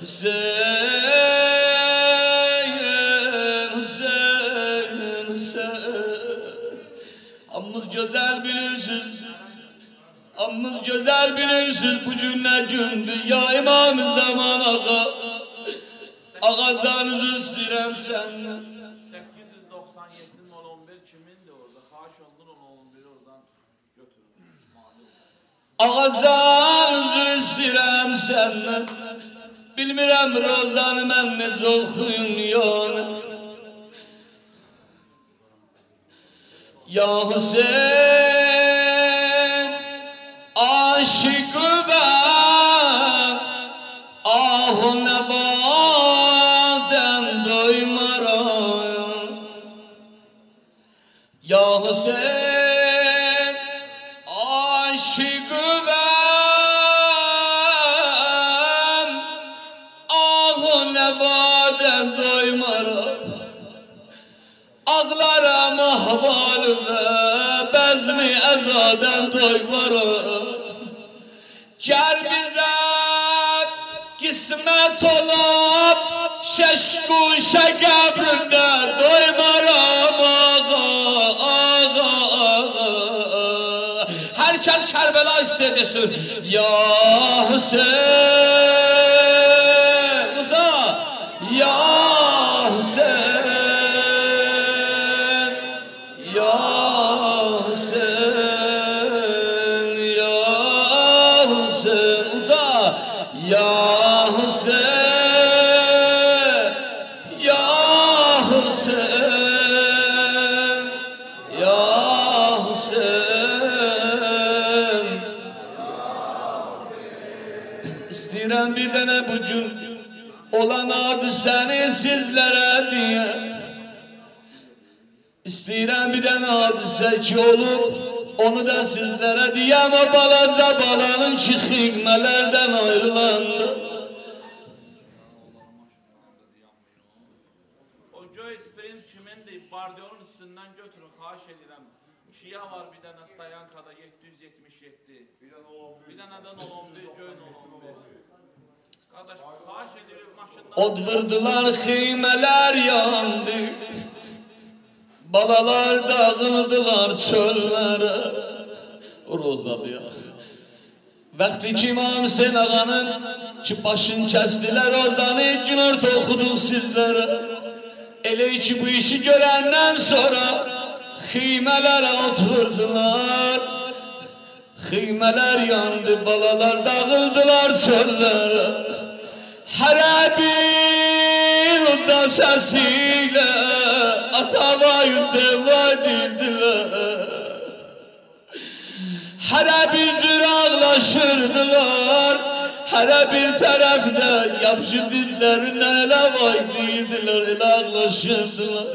Hüseyin, Hüseyin, Hüseyin. Amız güzel bilirsiniz, Amız güzel bilirsiniz bu cümle gündü ya İmam Zaman ağa. Ağa canınızı istirem senden. sekiz yüz doksan yedi nol on bir kimindi orada? Xahiş olunur onu on biri oradan götürün. Ağa canınızı istirem senden. Bilmirəm rozanı mən necə oxuyum yana. Ya Hüseyin, aşıkı ben, ah-ı nevaden doymaram. Ya Hüseyin, aşıkı ben, ah-ı nevaden doymaram. Ağlarım ahvalime, bezmi ezaden doymaram. Gel bize kısmet olup şeşkuşe kabrinde doymaram ağa, ağa, ağa. Herkes Kerbela istedesin. Ya Hüseyin, uza. Ya Hüseyin. Ya Hüseyin, Ya Hüseyin, Ya Hüseyin. İstəyirəm bir dənə bugün olan adı səni sizlərə diye. İstəyirəm bir dənə hadisə ki olub, onu da sizlərə diyəm. O balaca balanın ki xigmələrdən ayrılandı. O göy sprint kimindir? Bardiyonun üstündən götürün, xahiş edirəm. Kia var bir dənə Stayankada yeddi yüz yetmiş yeddi. Bir dənə də nol on bir, göy nol on bir. Qardaş, xahiş edirik maşından... Od vurdular, xeymələr yandı. Balalar dağıldılar çöllərə. O rozadı ya. Vakti ki İmam Hüseyin ağanın ki başını kestiler ozanı gün orta okudu sizlere. Elə ki bu işi görəndən sonra xeymələrə oturdular. Xeymələr yandı, balalar dağıldılar çöllərə. Hərə bir uca səsiyle atava yüzeva dildilər. Hərə bir cür ağlaşırdılar. Hərə bir tərəfdə yapşı dizlərinə elə vay deyirdilər, elə ağlaşırdılar.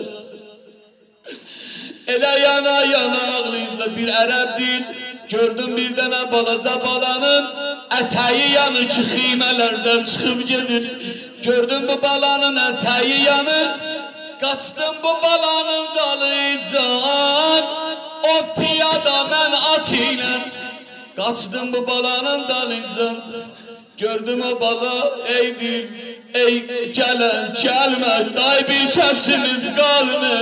Elə yana yana ağlayırdılar. Bir ərəb deyil, gördüm bir dənə balaca balanın ətəyi yanır ki, xeymələrdən çıxıb gedir. Gördüm bu balanın ətəyi yanır, qaçdım bu balanın dalıcan. O piyada mən at ilə qaçdım bu balanın dalıcan. Gördüm o bala eydir, ey gələn gəlmə, day bir kəsimiz qalmə.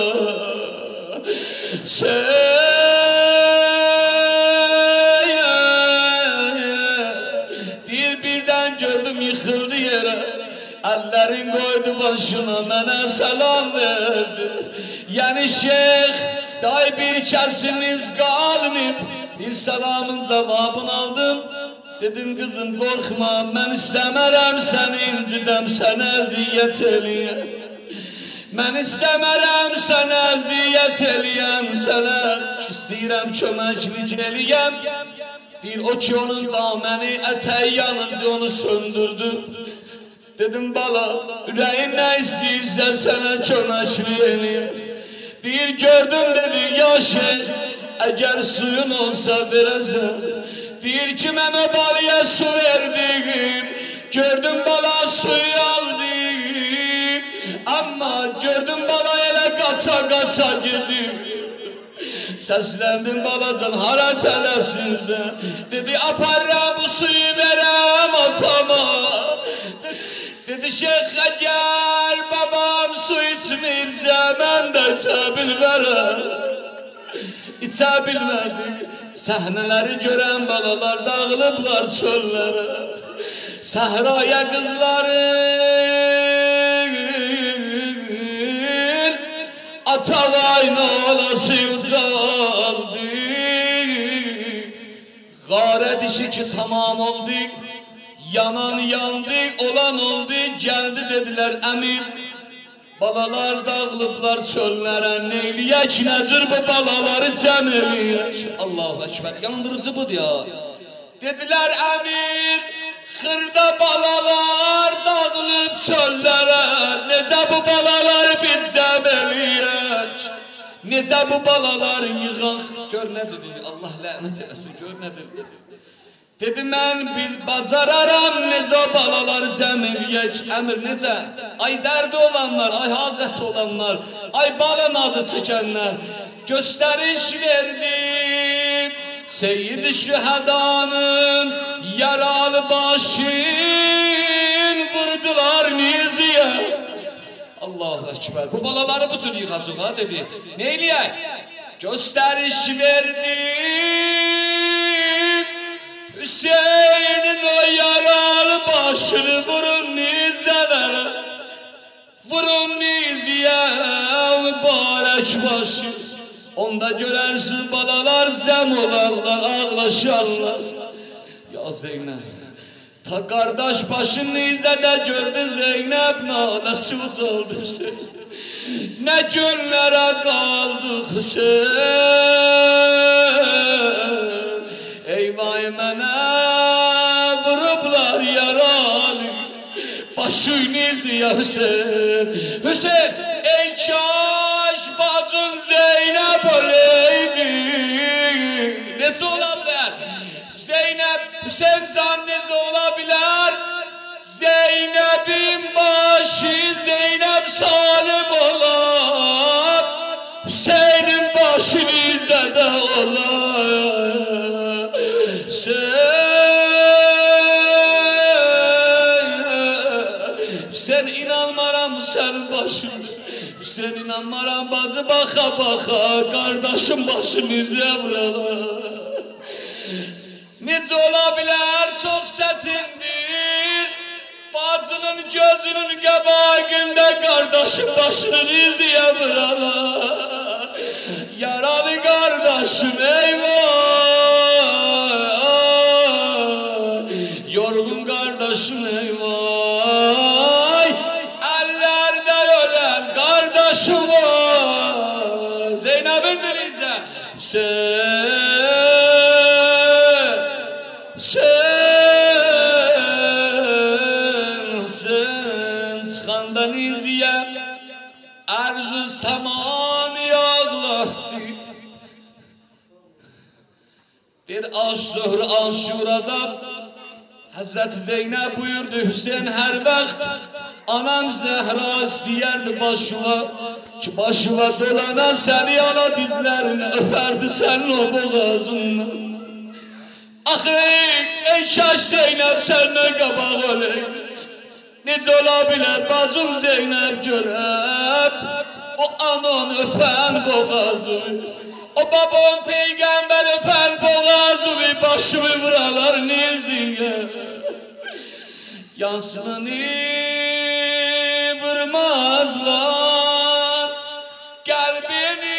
Deyir birdən gördüm yıxıldı yerə. Əllərin qoydu başına, mənə salam verdi. Yəni şeyx, day bir kəsimiz qalmıb. Bir salamın cavabını aldım. Dedim kızım qorxma, mən istəmərəm səni incidəm, sənə əziyyət eləyəm. Mən istəmərəm sənə əziyyət eləyəm, sənə istəyirəm köməklik eləyəm. Deyir o ki onun daməni ətəyi yanırdı, onu söndürdü. Dedim bala, ürəyin nə istəyirsə sənə köməklik eləyəm. Deyir gördüm dedi ya şeyh, əgər suyun olsa verəsən. Deyir ki mən o balıya su verdim, gördüm bala suyu aldım. Amma gördüm bala elə qaça qaça gedir. Səsləndim balacan hara tələsinsən. Dedi aparram bu suyu verəm atama. Dedi şeyh əgər babam su içməyibsə mən də içə bilmərəm. İçə bilmədik. Səhnələri görən balalar dağılıblar çöllərə. Səhraya qızların atavay nalası ucaldı. Qarət işi ki tamam oldu. Yanan yandı, olan oldu. Gəldi dedilər əmir, balalar dağılıblar çöllərə, neyləyək nəcür bu balaları cəm eləyək. Allahu Ekber, yandırıcı budur ya. Dedilər əmir, xırda balalar dağılıb çöllərə, necə bu balaları biz cəm eləyək. Necə bu balaları yığaq. Gör nə dedi, Allah lənət eləsin, gör nə dedi. Dedi mən bil bacararam necə balaları cəm eləyək. Əmr necə? Ay dərdi olanlar, ay hacət olanlar, ay bala nazı çəkənlər. Göstəriş verdim Seyyid-i Şühədanın yaralı başın vurdular niziyə. Allahu Ekber. Bu balaları bu tür yığacıq ha dedi. Ne eləyək? Göstəriş verdim Hüseyin'in o yaralı başını vurun nizlere. Vurun niziyə mübarək başı. Onda görərsin balalar cəm olarlar, ağlaşarlar. Ya Zeynep, ta qardaş başın nizədə gördü Zeynep, naləsi ucaldı Hüseyin. Nə günlərə qaldı Hüseyin. Eyvay mənə vurublar yaralı başınızı ya Hüseyin. Hüseyin, ey kaş bacın Zeynep öleydi. Necə ola bilər? Zeynep, Hüseyin can necə ola bilər? Zeynep'in başı Zeynep salim olar. Hüseyin'in başı nizədə Allah. Sen, sen inanmaram senin başın. Sen inanmaram bacı baka baka. Kardeşim başını izle buralar. Necə ola bilər çox çətindir. Bacının gözünün qəbağında qardaşın başını izləyə buralar. Yaralı qardaşım eyvay, yorğun qardaşım eyvay, əllərdə ölen qardaşım var. Zeynəbin dilicə sen, sen, sen çıxandan izləyə arzu saman yağladı. Bir aşur aşurada Hazreti Zeynep buyurdu Hüseyin her vaxt anam Zehra istəyərdi başıma ki başıma dolana səni yana dizlərini öpərdi sənin o boğazından. Axı ey kaş Zeynep səndən qabaq oleydi. Necə ola bilər bacım Zeynep görəb o anan öpən boğazı, o babam peygamber öpən boğazı başımı buralar nizdiyə. Yansını vurmazlar, kalbini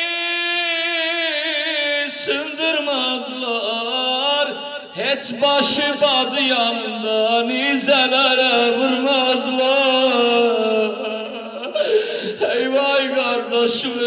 sındırmazlar. Heç başı bacı yanında nizelere vurmazlar. Eyvay kardeşim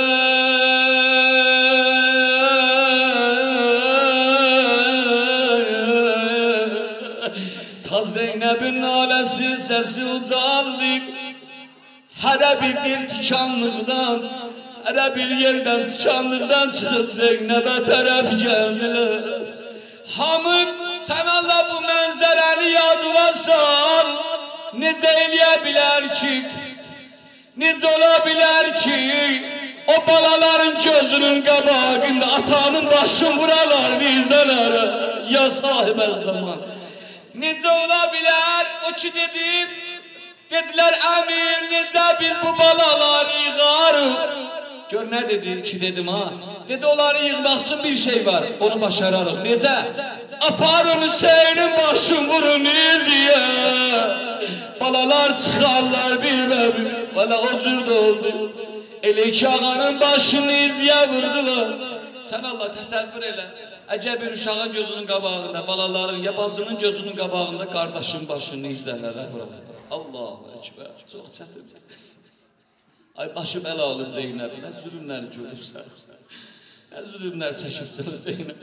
ta Zeynep'in nalesi sesi uzandı. Her bir dil tikanlıktan, her bir yerden tikanlıktan çıkıp Zeynep'e taraf geldiler. Hamı sen Allah bu mənzərəni yadıma sal. Necə eləyə bilər ki, necə ola bilər ki, o balaların gözünün qabağında atanın başını vuralar bizələrə. Ya sahibə zaman. Necə ola bilər o ki dedim, dediler əmir necə biz bu balaları yığarıq. Gör ne dedi ki dedim ha. Dedi onları yığmaq üçün bir şey var. Onu başararıq. Necə? Aparın Hüseyin'in başını vurun iziyə. Balalar çıxarlar bir və bir. Valla o cür de oldu. Elə ki ağanın başını iziyə vurdular. Sen Allah təsəvvür elə. Əcəb bir uşağın gözünün qabağında, balaların ya bacının gözünün qabağında kardeşin başını izlərlər. Allahu Ekber. Çox çətin. Ay başı bəlalı Zeynep, nə zülümlər görürsən, nə zülümlər çəkibsən Zeynep.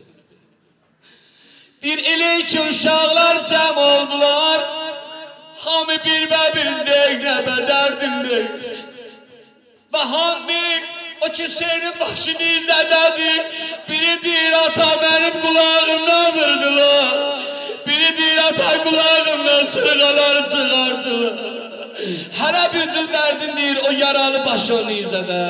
Bir elə ki uşaqlar cəm oldular, hamı bir və bir Zeynep'e dərdindir. Və hamı o ki Hüseynin başını izlədədi, biri deyir ata mənim qulağımdan vurdular, biri deyir ata qulağımdan sırğaları çıxardılar. Her bir cür derdin deyir o yaralı başını izlədə.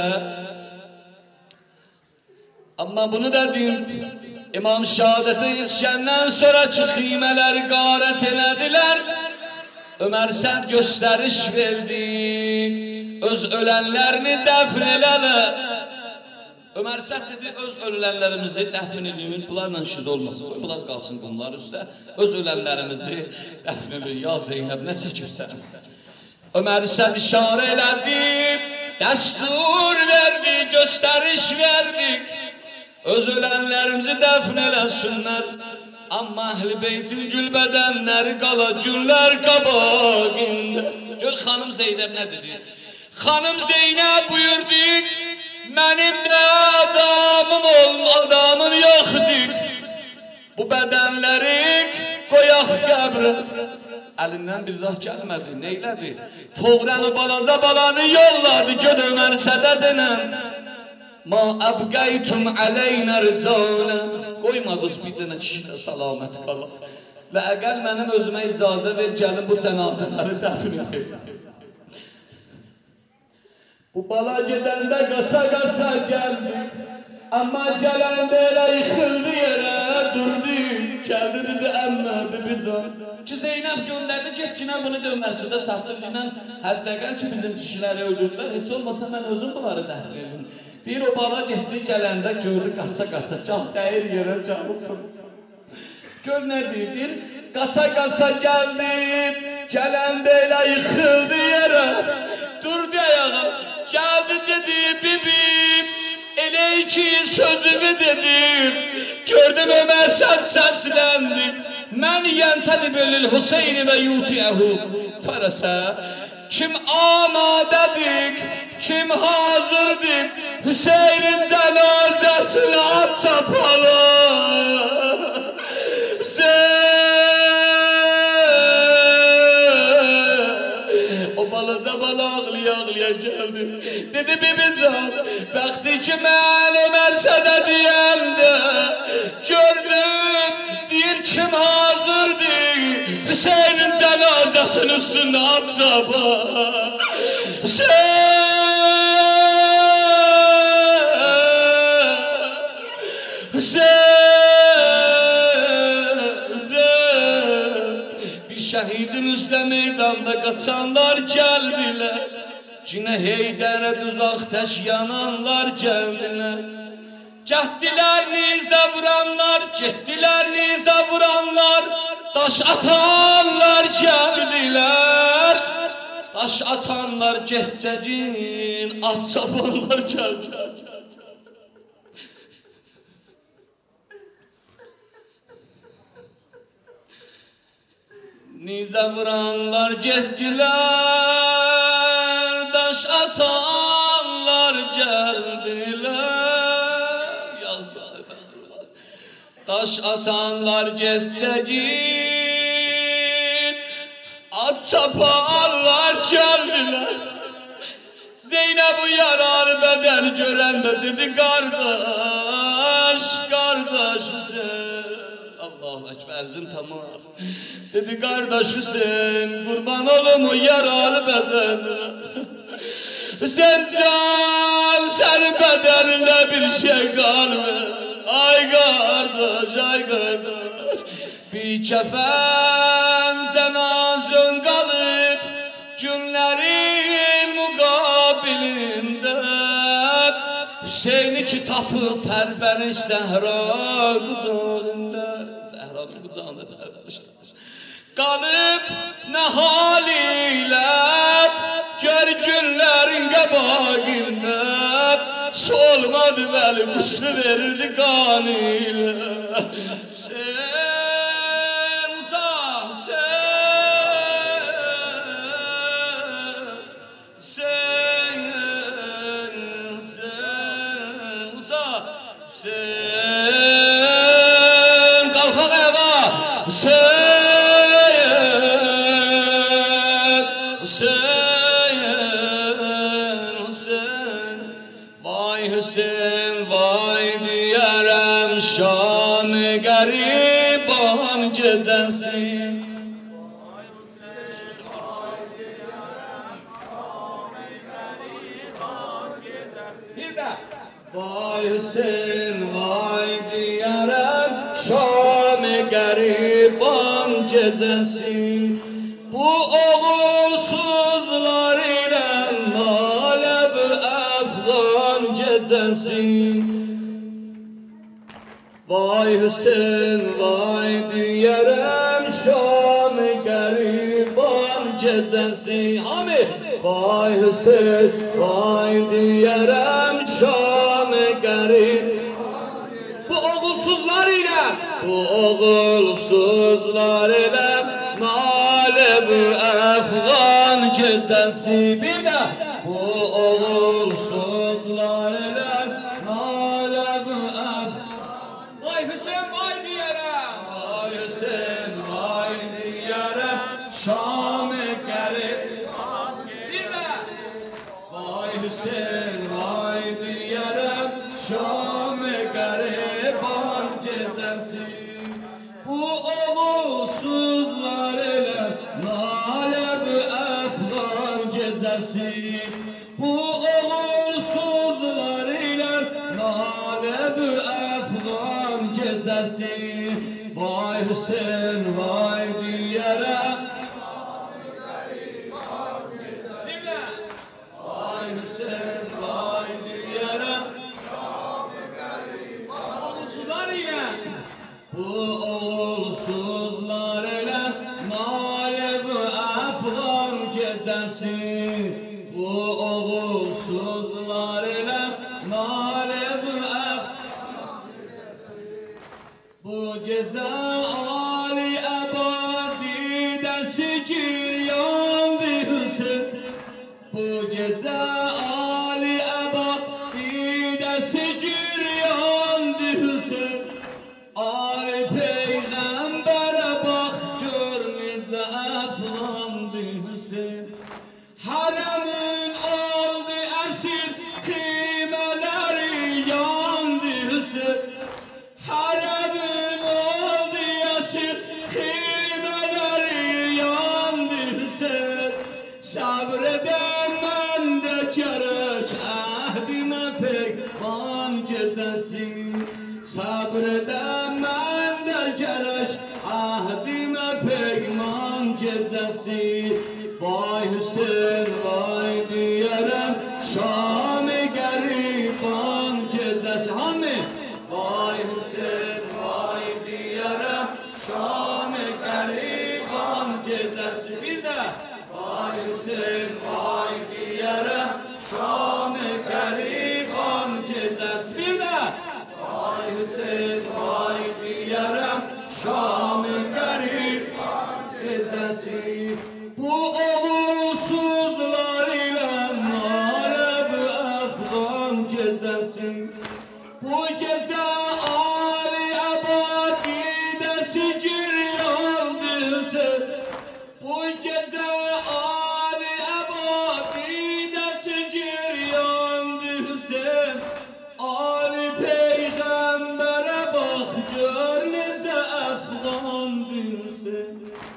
Amma bunu dedim İmam şehadete yetişenden sonra ximələri qarət elədilər. Ömer sen gösteriş verdi, öz ölenlerini dəfn elələ. Ömer Sət dedi öz ölenlerimizi dəfn edin, bunlarla şiz olmasın, bunlar qalsın bunlar üstə. Öz ölenlerimizi dəfn edin, ya Zeynep ne çəkibsən? Ömer Sət işarə elədi, dəstur verdi, gösteriş verdik. Öz ölenlerimizi dəfn eləsinlər. Amma əhl-i beytin gül bədənləri qala günlər qabağında. Gör xanım Zeynep ne dedi? Xanım Zeynep buyurdu, mənim də adamım ol, adamım yoxdur. Bu bədənləri qoyaq qəbrə. Əlindən bir zah gəlmədi, neylədi? Foğrəni balaca balanı yolladı, gör Ömer Sətə denən. Ma əbqəytum ələynə rizanə. Qoymadız bir dənə kişidə salamət qala. Və əgər mənim özümə icazə ver, gəlin bu cənazələri dəfn edin. Bu bala gedəndə qaça qaça gəldi. Amma gələndə elə yıxıldı yerə, durdu, gəldi dedi əmmə, bibican. Ki Zeynəb göndərdi, get ki, bunu dövmərsuda çatdır ki, hətta gəl ki, bizim kişiləri öldürdülər, heç olmasa mən özüm bunları dəfq edim. Deyir, o bala getdi, gələndə gördü, qaça-qaça, gah dəyir yerə, gah otur. Gör nə deyir, deyir, qaça-qaça gəldim, gələndə elə yıxıldı yerə, durdu ayağa, gəldi dedi, bibim, elə ki sözümü dedim, gördüm Ömər sən səsləndim, mən yəntədibəlil Hüseyni və yutiyəhu fərəsə, kim amadədik, kim hazırdır, Hüseynin cənazəsini at çapalı. O balaca bala ağlıya ağlıya geldi. Dedi bibican, vakti ki mən Ömər sənə deyəndə gördüm, deyir kim hazırdır, Hüseynin cənazəsinin üstündə at çapa. Hüseyin Şəhidin üstə meydanda qaçanlar gəldilər, Cinə Heydərə duzaq təş yananlar gəldilər. Getdilər nizə vuranlar, getdilər nizə vuranlar, daş atanlar gəldilər. Daş atanlar getcəgin, at çapanlar gəldilər. Nizə vuranlar getdilər, daş atanlar gəldilər. Daş atanlar getsəcin, at çapanlar gəldilər. Zeynəb bu yaralı bədən görəndə dedi, qardaş, qardaş Hüseyin. Allahu Ekber, zim tamam. Dedi kardeş Hüseyin, kurban olum o yaralı bedenine. Sen can, senin bedeninde bir şey kalmıyor. Ay kardeş, ay kardeş. Bir kefen cenazın kalıp, günlerin mukabilinde. Hüseyin'i ki tapıp pərvəniş Zəhra qucağında, Zəhranın qucağında pərvəniş qalıb nə hal ilə, gör günlərin qəbaqində, solmadı bəli qüsrü verirdi qan ilə. Sen uca, sen, sen, sen kalkak eva, sen, sen, sen, vay Hüseyin, vay diyerem Şam-ı gariban gecesi. Bir de vay Hüseyin, vay diyerem Şam-ı gariban gecesi. Bu oğulsuzlar ile naleb-i Afgan gecesi. Vay Hüseyin, vay diyerem Şam-ı gariban gecesi. Amin. Vay Hüseyin, vay diyerem Şam-ı gariban. Bu oğulsuzlar ile, bu oğulsuzlar ile naleb-i Afgan gecesi. Bir de bu oğulsuzlar ile naleb-i Afgan. Vay Hüseyin, vay diyerem, vay Hüseyin, vay diyerem Şam-ı gariban. Bir de vay Hüseyin, vay diyerem Şam-ı gariban gecesi. Bu oğulsuzlar ile naleb-i Afgan gecesi. Bu oğulsuzlar ile naleb-i Hüseyin vay diyerek vay Hüseyin vay diyerek oğulsuzlar ile bu oğulsuzlar ile mağlubu Afgan gecesi bu oğulsuzlar ile mağlubu Afgan bu gece Ali Ebadi'de sikir yandı Hüseyin bu gece Ali Ebadi'de sikir yandı Hüseyin Ali Peygamber'e bak gör necə əflandı Hüseyin Haremin oldu əsir qimələri yandı Hüseyin Haremin oldu əsir qimələri yandı Hüseyin Sabreden mən də gərək əhdimə peyman gecəsi Sabreden mən də gərək əhdimə peyman gecəsi Vay Hüseyin vay diyərəm Şam-ı qəriban gecəsi Hamı Vay Hüseyin vay diyərəm Şam-ı qəriban gecəsi Bir də Vay Hüseyin vay diyərəm Şam-ı qəriban gecəsi Bir də Vay Hüseyin vay diyərəm Şam-ı qəriban gecəsi Bu oğulsuzlar ilə Mağlubu Afgan gecəsi Bu gecə Ali Ebadi'de sikir yandı Hüseyin Bu gecə Ali Ebadi'de sikir yandı Hüseyin Ali Peygamber'e bak gör necə əfqandı Hüseyin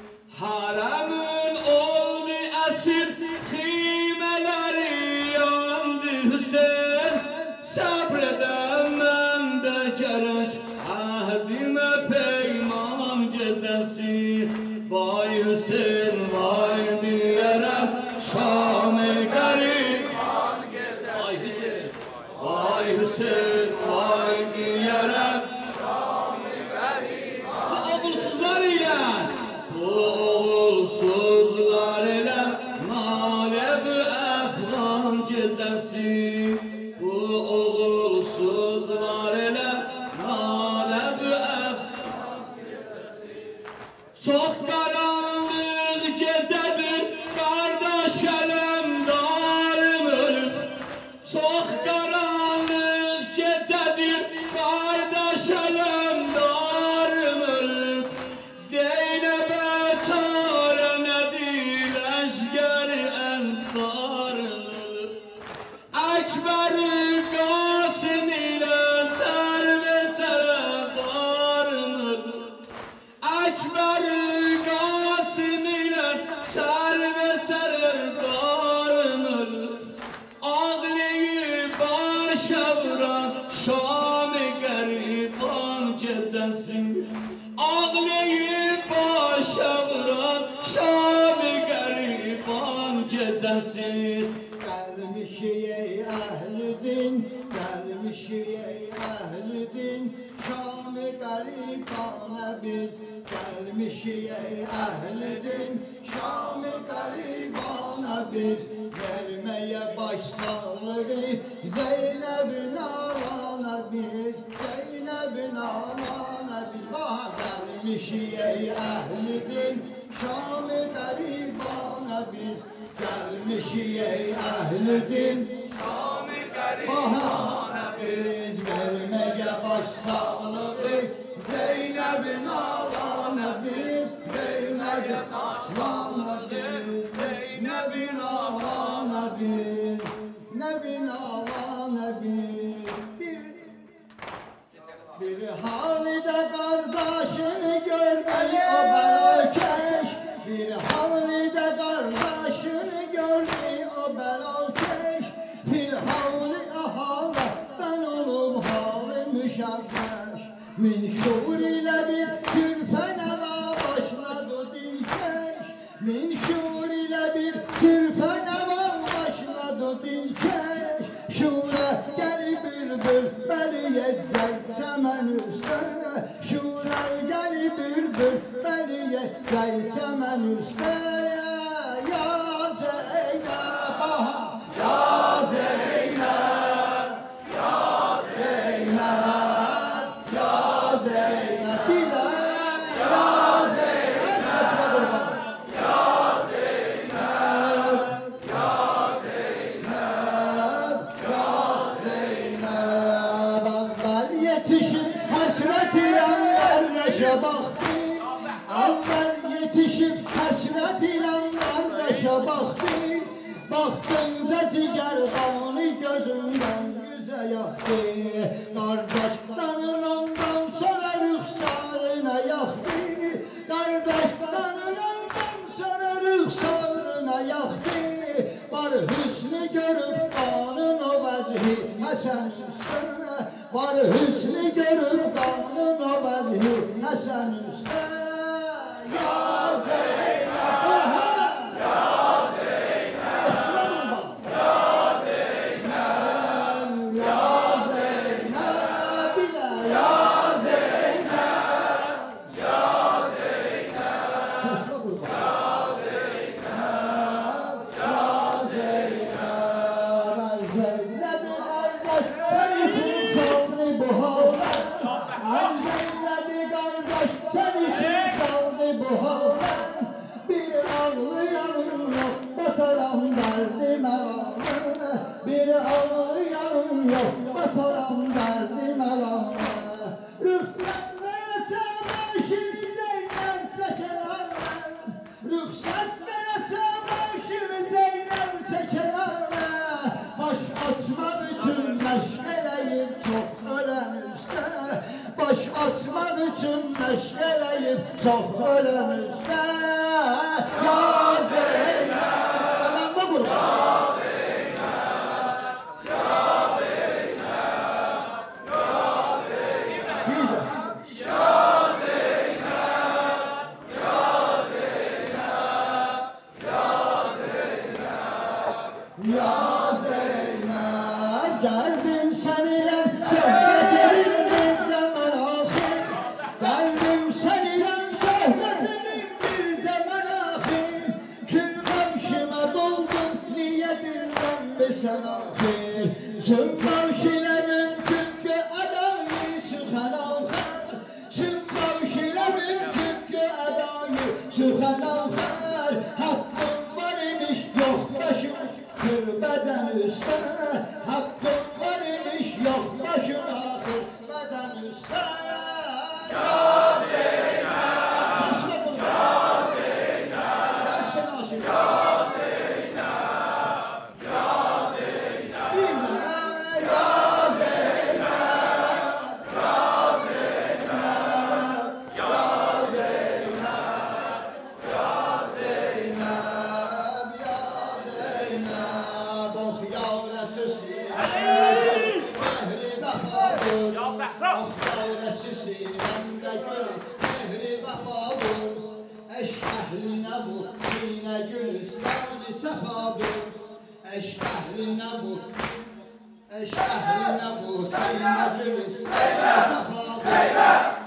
Haremin oldu əsir qimələri yandı Hüseyin Sabreden mən də gərək əhdimə peyman gecəsi Vay Hüseyin vay diyərəm Şam-ı qəriban gecəsi Vay Hüseyin Vay Hüseyin vay diyərəm Şam-ı qəriban Bu oğulsuzlar ilə Bu oğulsuzlar ilə Mağlubu Afgan gecəsi Bu oğulsuzlar ilə Mağlubu Afgan gecəsi Çox qaranlıq gecədir Qardaş ələmdarım ölüb Çox qaranlıq gecədir Qardaş ələmdarım ölüb Zeynəbə çarə nədir Əşgər-i ənsarım ölüb Əkbər-i Qasim ilə sərvə sərədarım ölüb Əkbər-i Qasim ilə sərvə sərdarım ölüb Ağlayıb başa vuran Şam-ı qəriban gecəsi Ağlayıb başa vuran Şam-ı qəriban gecəsi Gelmiş ey ehli din, gelmiş ey ehli din Şam-ı garibana biz Gelmiş ey ehli din Şam-ı garibana biz Vermeye başsağlığı Zeynep'in alana biz Zeynep'in alana biz Bak gelmiş ey ehli din Şam-ı garibana biz Gelmiş ey ehli din Şam-ı garibana biz Vermeye başsağlığı Zeynep'in alana biz Zeynep'in alana biz Zeynep'in alana biz Nebin alana biz Bir, bir halide kardeşini görmeyi o belakeş Bir halide kardeşini görmeyi o belakeş Firhavni ahalattan olup halim müşavveş Min şuur ile bir kürfene Min şuur ile bir türfe nevam başladı dilkeş. Şura geli bülbül beli yedder çemen üstte. Şura geli bülbül beli yedder çemen üstte. Ya Zeynep aha, ya Zeynep, ya Zeynep, ya Zeynep. Bir de ya Zeynep sesime kurban. Ya Zeynep, ya Zeynep, ya Zeynep. Evvel yetişir hasret ile kardeşe baktı. Evvel yetişir hasret ile kardeşe baktı. Baktınca ciger kanı gözünden yüze yaktı. Kardeş tanınandan sonra rühsarına yaktı. Kardeş tanınandan sonra rühsarına yaktı. Var hüsnü görüp kanın o vazhi Hasan üstüne. Var hüsnü görüp kanın o vazhi Hasan üstüne. Ya Zeynep, ya Zeynep, ya Zeynep, ya Zeynep, bir de ya Zeynep, ya Zeynep, sesle kurban. Ya Zeynep, ya Zeynep, ben Zeynep'i kardeş seni kim saldı bu halde? Ben Zeynep'i kardeş seni kim saldı bu halde? Bir ağlayanım yok, bataram derdime rağmen. Bir ağlayanım yok, bataram derdime rağmen. Rühsat vereceğim şimdi Zeynep çekenarmen. Rühsat vereceğim şimdi Zeynep çekenarmen. Baş açmak için meşgeleyim çok ölen üstte. Baş açmak için meşgeleyim çok ölen üstte. Ya Zeynep, tamam mı kurban? Ya Zeynep, ya Zeynep, ya Zeynep. Bir de. Ya Zeynep, ya Zeynep, ya Zeynep, ya Zeynep. Geldim seninle sohbet edin bir zaman ahir. Geldim seninle sohbet edin bir zaman ahir. Kül kavşıma doldum niye dinlenme sen ahir. Sün kavşile mümkün ki adayı sükan ahir. Sün kavşile mümkün ki adayı sükan ahir. Hakkım var imiş yok başım türbeden üstte. Hakkım var imiş yok başım türbeden üstte. Ya Zeynep, sesle kurban. Ya Zeynep, ben sana aşığım. Ya Zeynep, ya Zeynep. Bir de ya Zeynep, ya Zeynep, ya Zeynep, ya Zeynep, ya Zeynep. Oh ya Resul Sinem mehri vefadır. Oh ya Resul Sinem mehri vefadır. Eşk ehline bu sine gülistanı sefadır. Eşk ehline bu Eşk ehline bu sine gülistanı sefadır.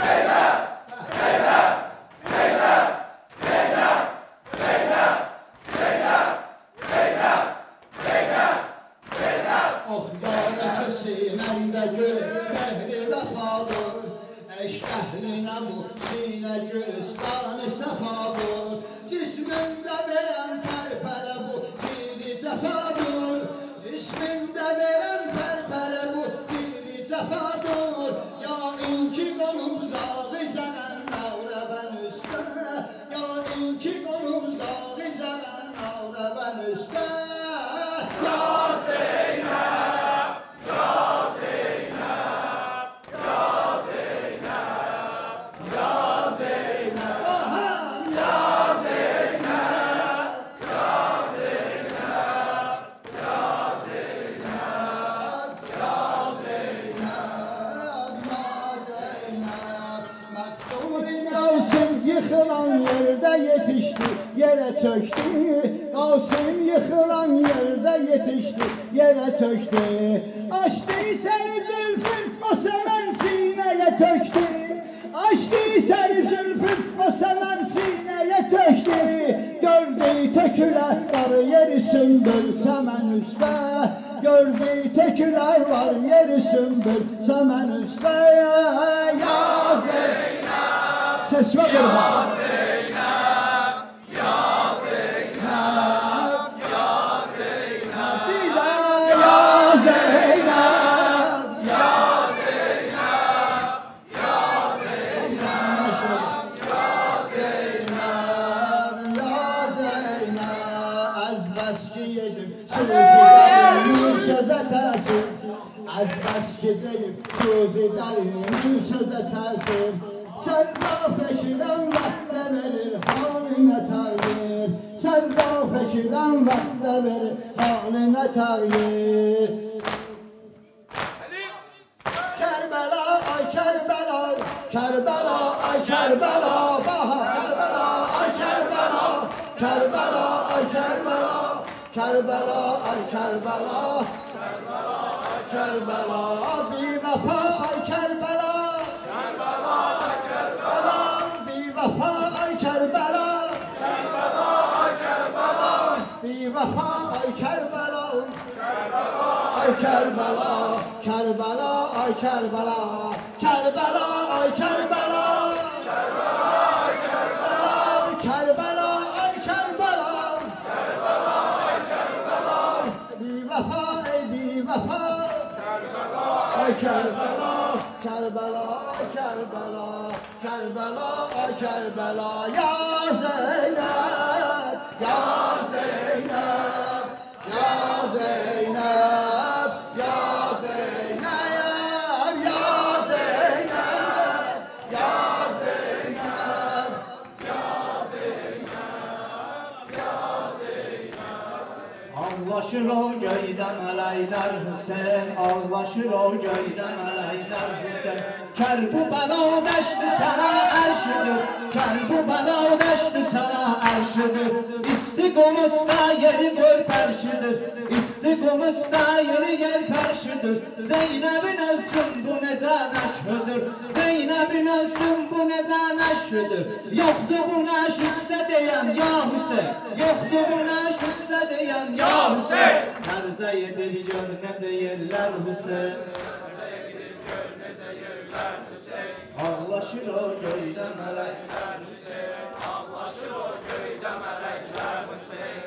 Oh yarısı sinemde gül mehri vefadır. Eşk ehline bu sine gülistanı sefadır. Cisminde veren perpere bu tiri cefadır. Cisminde veren perpere bu tiri cefadır. Ya inki konum zağı zenen navre ben üstte. Ya inki konum zağı zenen navre ben üstte. Ya Zeynep, ya Zeynep, ya Zeynep, ya Zeynep. yere çöktü. Kasım yıkılan yerde yetişti, yere çöktü. Açtı seni zülfün, o semen sineye töktü. Açtı seni zülfün, o semen sineye töktü. Gördü teküler var, yeri sümbül semen üstte. Gördü teküler var, yeri sümbül semen üstte. Ya Zeynep, ses ver kurban. Az bas gideyim, söz ederim, söze tezir. Serraf eşilen vakte verir, haline tağyir. Serraf eşilen vakte verir, haline tağyir. Kerbela, ay Kerbela, Kerbela, ay Kerbela, baha Kerbela, ay Kerbela, Kerbela, ay Kerbela, Kerbela, ay Kerbela. Kerbela, bir vefa ay Kerbela. Kerbela, ay Kerbela. Bir vefa ay Kerbela. Kerbela, ay Kerbela. Bir vefa ay Kerbela. Kerbela, ay Kerbela. Kerbela, ay Kerbela. Kerbela, ay Kerbela. Kerbela, ay Kerbela. Kerbela, ay Kerbela. Kerbela, ay Kerbela. Bir vefa ey bir vefa. Ay Kerbela, Kerbela, ay Kerbela, Kerbela, ay Kerbela. Ya Zeynep, ya Zeynep, ya Zeynep, ya Zeynep, ya Zeynep, ya Zeynep, ya Zeynep, ya Zeynep. Ağlaşır o göyde mələklər Hüseyin, ağlaşır o göyde mələklər Hüseyin. Kərbəla dəşti sana ərşidir, Kərbəla dəşti sana ərşidir. İstiqomuzda yeri gör pərşidir, İstiqomuzda yeri yer pərşidir. Zeynəbin ölsün bu necə nəşridir, Zeynəbin ölsün bu necə nəşridir. Yoxdur bu nəş üstə deyən ya Hüseyin, yoxdur bu nəş üstə deyən ya Hüseyin. Tərzə edib gör necə yerlər Hüseyin, ağlaşır o göydə mələklər Hüseyin, ağlaşır o göydə mələklər Hüseyin.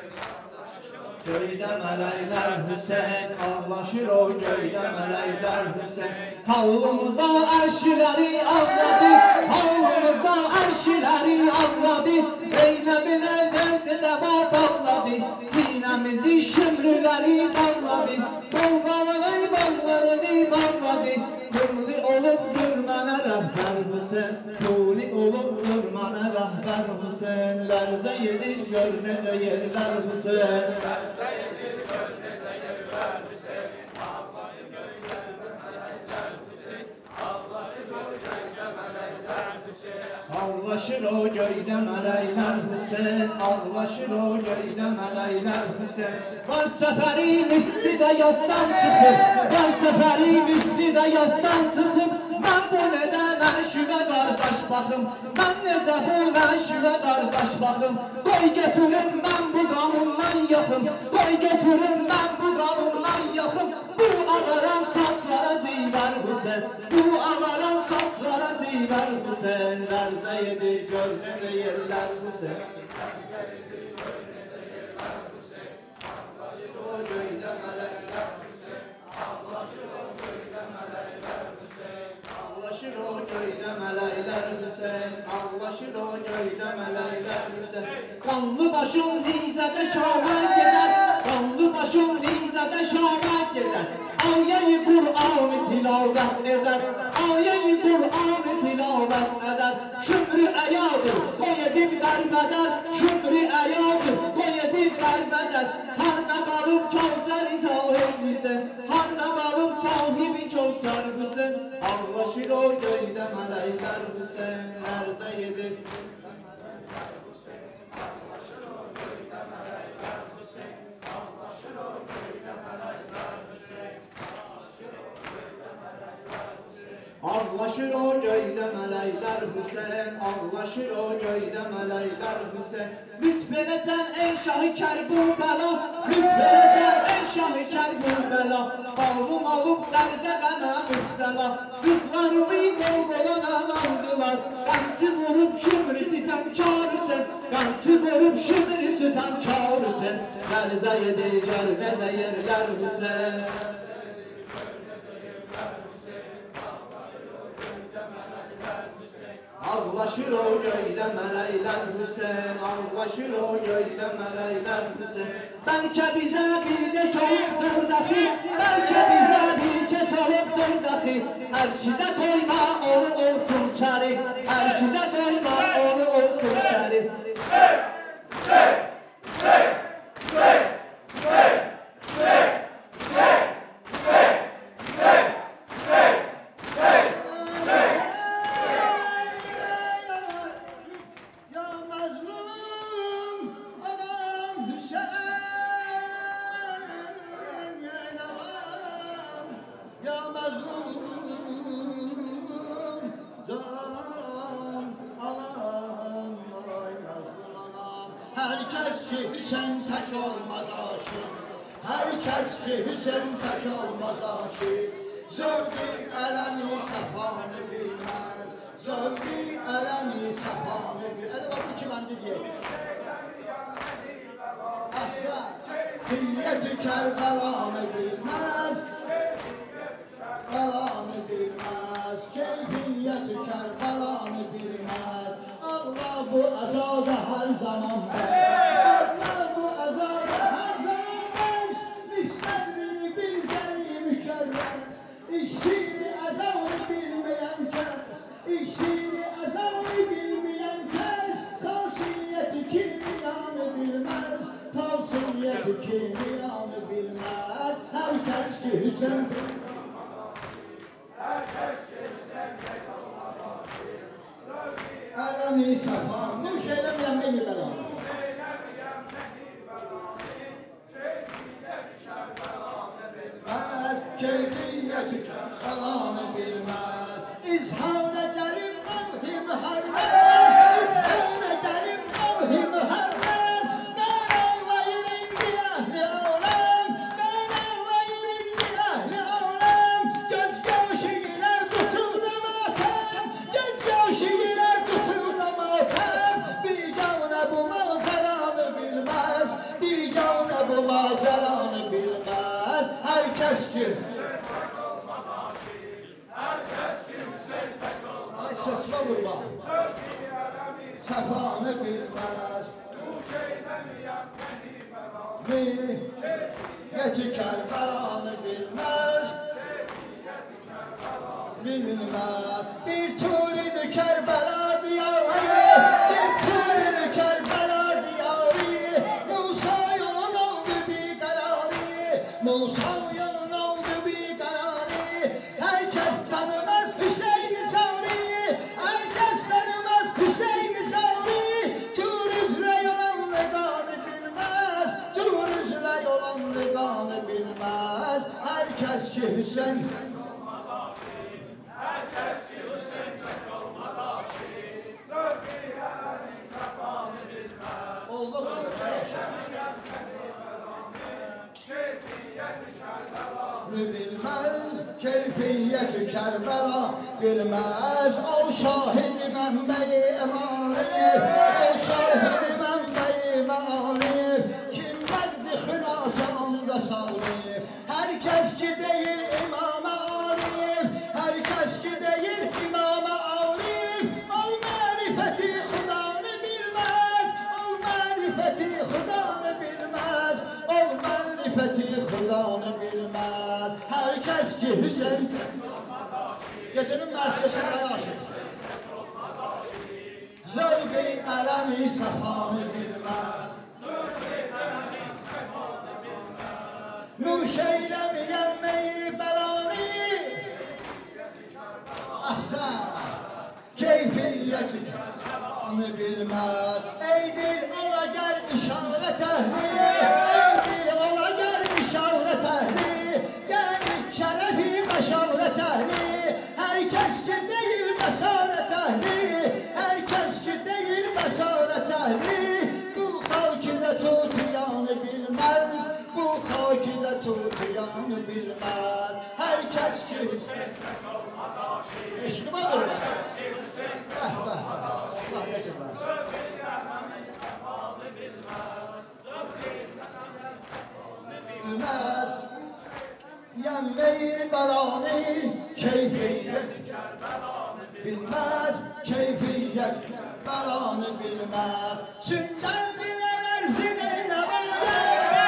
Göydə mələklər Hüseyin, ağlaşır o göydə mələklər Hüseyin. Havlumuza ərşiləri ağladı, havlumuza ərşiləri ağladı. Zeynəbinə dilə bağladı, sinəmizi şümrüləri bağladı. Bolğalığı bağlarını bağladı. Tuli olup durmana rəhbər Hüseyin, Tuli olup durmana rəhbər Hüseyin. Lərzə yedir gör necə yerlər Hüseyin, lərzə yedir gör necə yerlər Hüseyin. Ağlaşır göydə mələklər Hüseyin, ağlaşır o göydə mələklər Hüseyin. Ağlaşır o göydə mələklər Hüseyin, ağlaşır o göydə mələklər Hüseyin. Var səfəri misli də yaddan çıxıb, var səfəri misli də yaddan çıxıb. Mən bu necə nəşivə qardaş baxım, mən necə bu nəşivə qardaş baxım. Qoy götürüm mən bu qanundan yaxım, qoy götürüm mən bu qanundan yaxım. Bu ağaran saçlara zivər Hüseyin, bu ağaran saçlara zivər Hüseyin. Lərzə yedir gör necə yerlər Hüseyin, lərzə yedir gör necə yerlər Hüseyin. Ağlaşır o göydə mələklər Hüseyin, ağlaşır o göydə mələklər Hüseyin. Ağlaşır o göydə mələklər Hüseyin, ağlaşır o göydə mələklər Hüseyin. Qanlı başım rizədə şahə gedər, qanlı başım rizədə şahə gedər. Ayə-i Qur'an-ı tilavət edər, ayə-i Qur'an-ı tilavət edər. Şükrü əyadır, qoy edib qərbədər, şükrü əyadır, qoy edib qərbədər. Harda qalıb Kevsər-i sahib Hüseyin, harda qalıb sahibi Kevsər Hüseyin. Ağlaşır o göydə mələklər Hüseyin, lərzə yedir. Ağlaşır Ağlaşır o göydə mələklər Hüseyn, ağlaşır o göydə mələklər Hüseyn. Lütfələsən ey Şah-ı Kərbəla, lütfələsən ey Şah-ı Kərbəla. Bağım olub dərdə qəmə müftəla, qızlarımı qol-qolana aldılar. Qəmçi vurub şümrü sitəmkar Hüseyn, qəmçi vurub şümrü sitəmkar Hüseyn. Gərzəyə deyəcər nəzə yerlər Hüseyn. Ağlaşır o göydə mələklər Hüseyn, ağlaşır o göydə mələklər Hüseyn. Bəlkə bizə bir dək olubdur daxi, bəlkə bizə bir kəs olubdur daxi. Ərşidə qoyma onu olsun səri, ərşidə qoyma onu olsun səri. Hey! Hey! Hey! Hey! Hey! Hey! Hey! Hey! Hey! Hey! Hey! Herkes ki Hüseyin tek olmaz aşık, herkes ki Hüseyin tek olmaz aşık. Zövk-i ələmi səfanı bilməz, zövk-i ələmi səfanı bilməz. Əli bak iki bəndi deyək. Əhsən, hiyyət-i Kərbəlanı bilməz, Kərbəlanı bilməz, keyfiyyət-i Kərbəlanı bilməz. Allah bu əzada hər zaman bəz, Allah bu əzada hər zaman bəz. Mislərini bilgəli mükərrəz, İşini əzavı bilməyən kəs, İşini əzavı bilməyən kəs. Tavsiyyəti kimyanı bilməz, tavsiyyəti kimyanı bilməz. Hər kəs ki Hüseyin Ələmi səfan, bu şeyləməyəm neyi bəlanı? Bilməz, keyfiyyəti Kərbəlanı bilməz. İzhar edəlim mavhi mühərrəm, İzhar edəlim mavhi mühərrəm. Mən ağlayırım bir əhli aləm, mən ağlayırım bir əhli aləm. Göz yaşı ilə tutuqda matəm, göz yaşı ilə tutuqda matəm. Biganə bu mazəranı bilməz, biganə bu mazəranı bilməz. Hər kəs ki ay sesmə vurma, səfanı bilməz, niyyəti Kərbəlanı bilməz, bilməz. Bir tur idi Kərbəla diyarı, bir tur idi Kərbəla diyarı. Musa yolun oldu bir qərarı, Musa yolun oldu bir qərarı. Herkes tanımaz Hüseyin Zavri, herkes tanımaz Hüseyin Zavri. Tur üzre yolan leganı bilmez, tur üzre yolan leganı bilmez. Herkes ki Hüseyin herkes ki Hüseyin tek olmaz aşık, zövk-i ələmi səfanı bilmez. Oldu mu? Bilmez, keyfiyyət-i Kərbəla bilməz. O şahid-i mənbə-i emanir, o şahid-i mənbə-i emanir. Kim məqdi xülasə onda salır, hər kəs ki deyir İmam-ı Alif, hər kəs ki deyir İmam-ı Alif. Ol mərifəti xudanı bilməz, ol mərifəti xudanı bilməz, ol mərifəti xudanı bilməz. Hər kəs ki Hüseyin gecenin mərkəsinə aşık, zövq-i ələmi səfanı bilməz, nuş eyləməyən meyi bəlanı. Əhsən, keyfiyyəti Kərbəlanı bilməz. Eydir ola gəl işarət əhli, eydir ola gəl işarət əhli. Yəni şərəfi məşarət əhli. Hər kəs bilmez. Herkes ki Hüseyin tək olmaz aşık. Eşkıma qurban. Bəh, bəh, Allah ne cəməz. Bilmez. Yenmeyi belanı keyfiyet bilmez, keyfiyet belanı bilmez. Süngerdiler erzine ne böyle,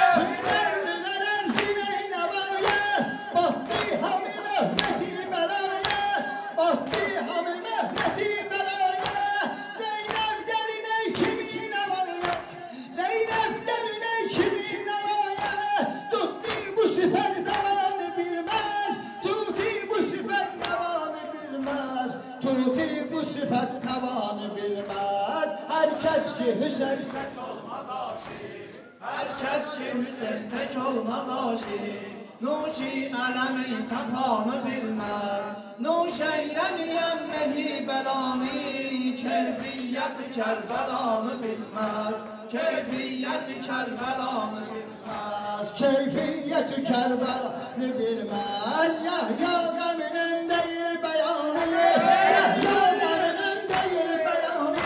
süngerdiler erzine ne böyle. Bahtı hami mehmeti belaya, bahtı hami mehmeti belaya. Zeynep geline kimine böyle, Zeynep geline kimine böyle. Tuttu bu sıfat devanı bilmez, tuti bu sıfat devanı bilmez. Tuti bu sıfat tavanı bilmez. Herkes ki Hüseyin tek olmaz aşık. Herkes ki Hüseyin tek olmaz aşık. Nuşi alemi safanı bilmez. Nuş eylemeyen mehi belanı. Keyfiyet Kerbelanı bilmez. Keyfiyet Kerbelanı bilmez. Keyfiyet Kerbelanı bilmez. Yahya gaminin değil beyanı. Yahya gaminin değil beyanı.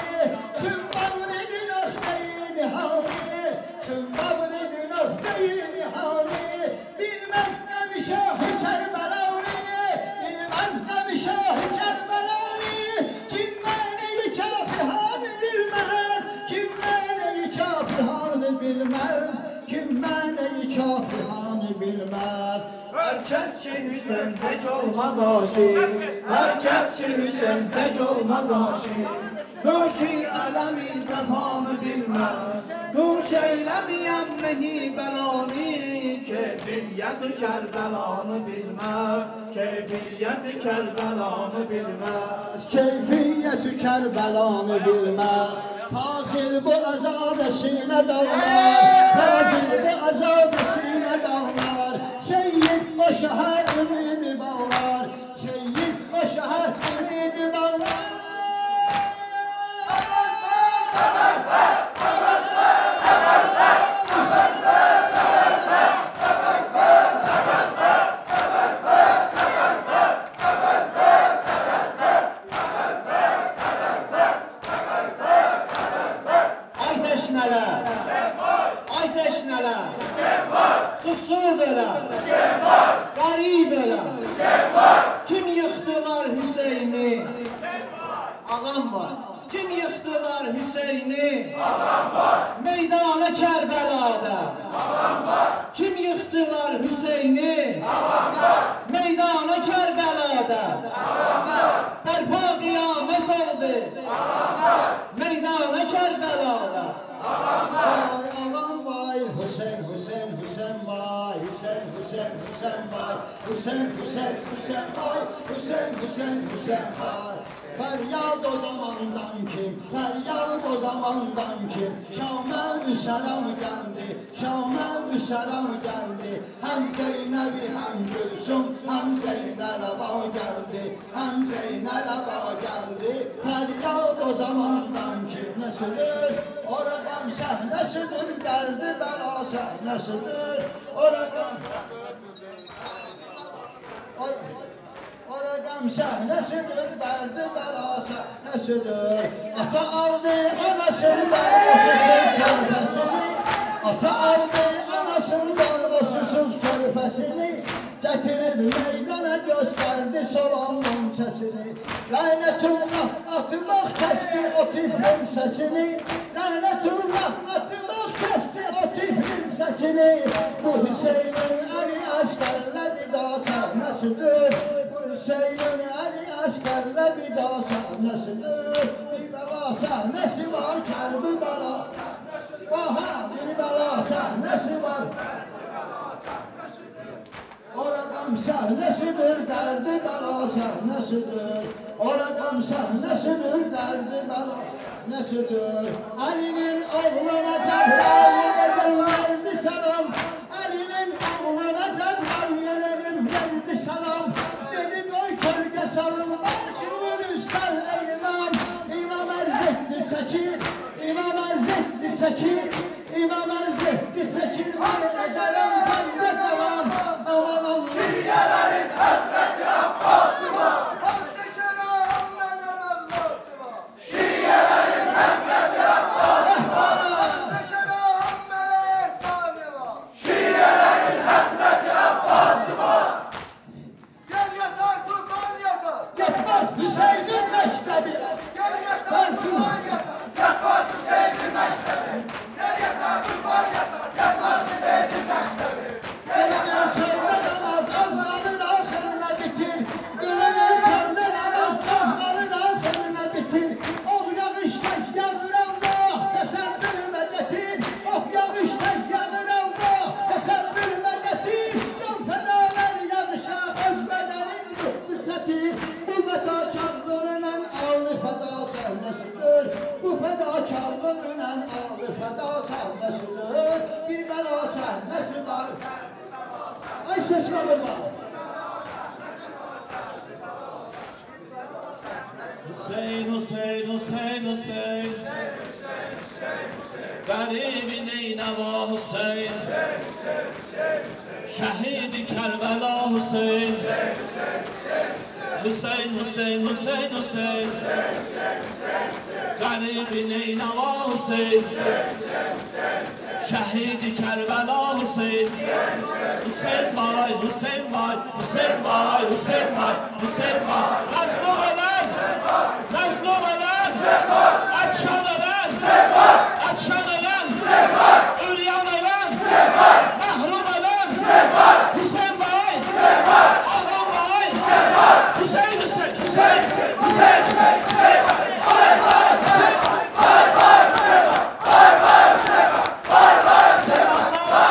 Sümbavridin öfkeyi nihami. Sümbavridin öfkeyi nihami. Bilmez gemi şahı Kerbelanı. Bilmez gemi şahı Kerbelanı. Kim meneyi kafihanı bilmez. Kim meneyi kafihanı bilmez. Kim meneyi kafihanı bilmez. Herkes ki Hüseyin tek olmaz aşık. Herkes ki Hüseyin tek olmaz aşık. Nuşi alemi safanı bilmez. Nuş eylemeyen mehi belanı. Keyfiyet Kerbelanı bilmez. Keyfiyet Kerbelanı bilmez. Keyfiyet Kerbelanı bilmez. Fazil bu azadesine dağlar. Fazil bu azadesine dağlar. Seyyid o şaha ümidi bağlar. Seyyid o şaha ümidi bağlar. Ay teşneler, ay teşneler, susuz elə, qarib elə. Kim yıxdılar Hüseyni? Ağam var. Kim yıxdılar Hüseyni? Ağam var. Meydana Kərbəlada. Ağam var. Kim yıxdılar Hüseyni? Ağam var. Meydana Kərbəlada. Ağam var. Bərpa qiyamət oldu. Ağam var. Meydana Kərbəlada. Vay ağam vay Hüseyin Hüseyin Hüseyin vay Hüseyin Hüseyin Hüseyin vay Hüseyin Hüseyin Hüseyin vay Hüseyin Hüseyin Hüseyin vay. Feryat o zamandan kim, feryat o zamandan kim. Şam'a üşaram geldi, Şam'a üşaram geldi. Hem Zeynep'i hem Gülsüm, hem Zeynep'a geldi. Hem Zeynep'a geldi. Feryat o zamandan kim nesidir? Oradan sahnesidir, derdi bela sahnesidir. Oradan Oradan sahnesidir, derdi bela sahnesidir. Ata aldı anasından o susuz körfesini. Ata aldı anasından o susuz körfesini. Getirir meydana gösterdi solanın sesini. Lanetullah atmak kesti o tiflin sesini. Lanetullah atmak kesti o tiflin sesini. Bu Hüseyin'in Ali askerle bir daha sahnesidir. Bu Hüseyin'in Ali askerle bir daha sahnesidir. Bir bela sahnesi var Kerbi bela. Aha bir bela sahnesi var. Oradan sahnesidir, derdi bela sahnesidir. Oradan sahnesidir, derdi bela sahnesidir. Ali'nin oğluna Cebrail'in verdi selam. Ali'nin oğluna Cebrail'in verdi selam. Dedi koy kölge salın, başımın üstel ey imam. İmam erzetti çekil, İmam erzetti çekil. İmam erzetti çekil, var ecelim sende devam. Aman Allah. vardı feda sahnesidir. Bir bela sahnesi var. Ay sesime vurma. Hüseyin, Hüseyin, Hüseyin, Hüseyin. Garibi Neyneva Hüseyin. Şehidi Kerbela Hüseyin. Hüseyin, Hüseyin, Hüseyin, Hüseyin. Garibi Neyneva Hüseyin. Şehidi Kerbela Hüseyin. Hüseyin vay, Hüseyin vay, Hüseyin vay, Hüseyin vay, Hüseyin vay. Mazlum olan, mazlum olan, atşan olan, atşan olan, üryan olan, mahrum olan, Hüseyin vay, ağam vay, Hüseyin, Hüseyin, Hüseyin, Hüseyin, Hüseyin, Hüseyin, vay vay, Hüseyin vay, vay vay, Hüseyin vay, vay vay, Hüseyin vay, vay vay, Hüseyin vay.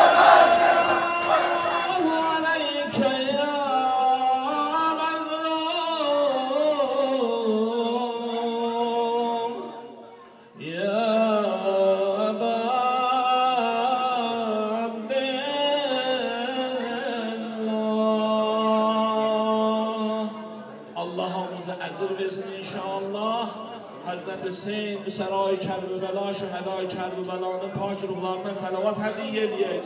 Hazreti Hüseyin Müserai Kerbela, Şühedai Kerbela'nın pak ruhlarına salavat hediye ediyek.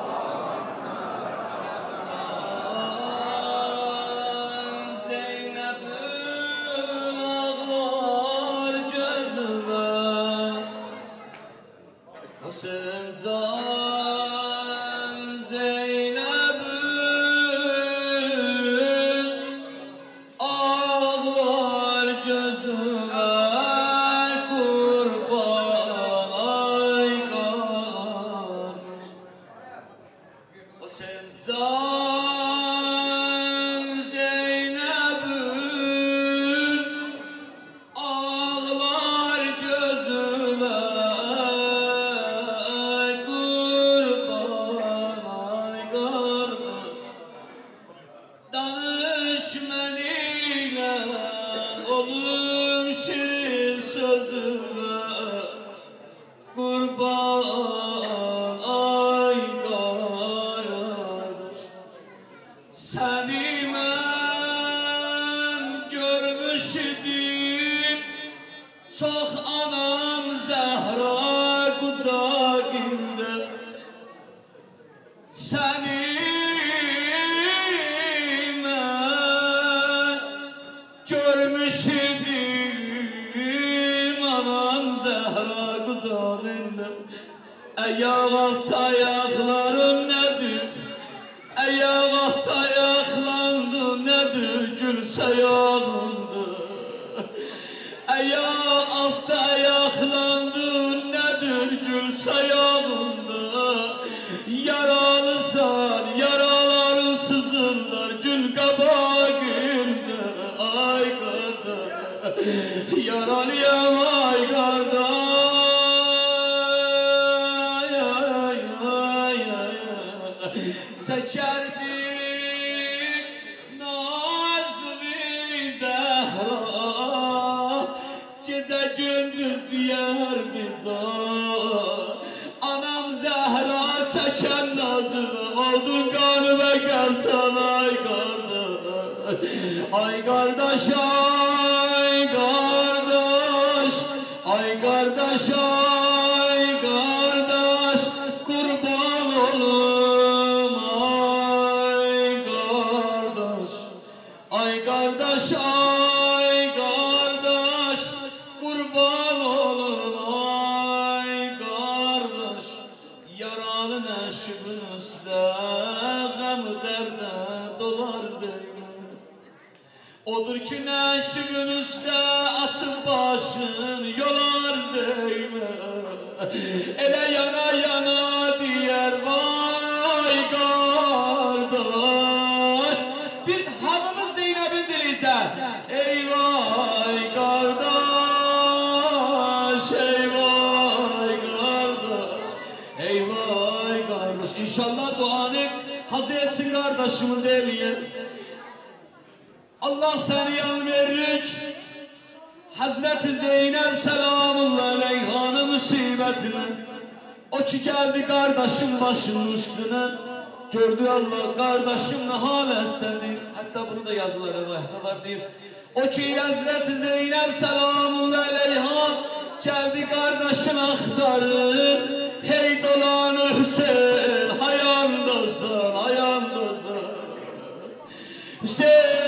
Zeynep'in ağlar gözüne, Hasan Can Zeynep'in ağlar gözüne. Çok anam Zehra kucağında, seni ben görmüş idim anam Zehra kucağında. Ayağı ayaklarım nedir? Ayağı ayaklandı nedir? Gülse yağındı. Ayağı altta ayaklandı nedir? Gülse yağındı. Yaralısan yaraların sızırlar gül kabağında. Ay kardeş yaralıyam ay kardeş. Çekerdik Nazlı Zehra, gece gündüz diyar bize. Anam Zehra çeken nazlı, oldun kanı ve gelten ay kardeş. Ay kardeş, ay kardeş, ay kardeş, ay kardeş, kurban olum ay kardeş. Ay kardeş, ay kardeş, kurban olum ay kardeş. Yaralı neşibin üstə gəm dərdə dolar Zeynep. Odur ki neşibin üstə açıb başın yolar Zeynep. Elə yana yana diyər vay kardeş. Biz hamımız Zeynep'in dilicə ey vay kardeş, ey vay kardeş, ey vay kardeş. İnşallah duanı Hacı Elçin kardeşimiz eləyir. Allah seni yan verir. Hazreti Zeynep selamullahi aleyhanı musibetine. O ki geldi kardeşim başının üstüne. Gördü Allah kardeşim ne halettedir. Hatta bunu da yazılar rivayette var deyir. O ki Hazreti Zeynep selamun aleyha geldi kardeşini aktarır. Hey dolanı Hüseyin hayandasın hayandasın. Hüseyin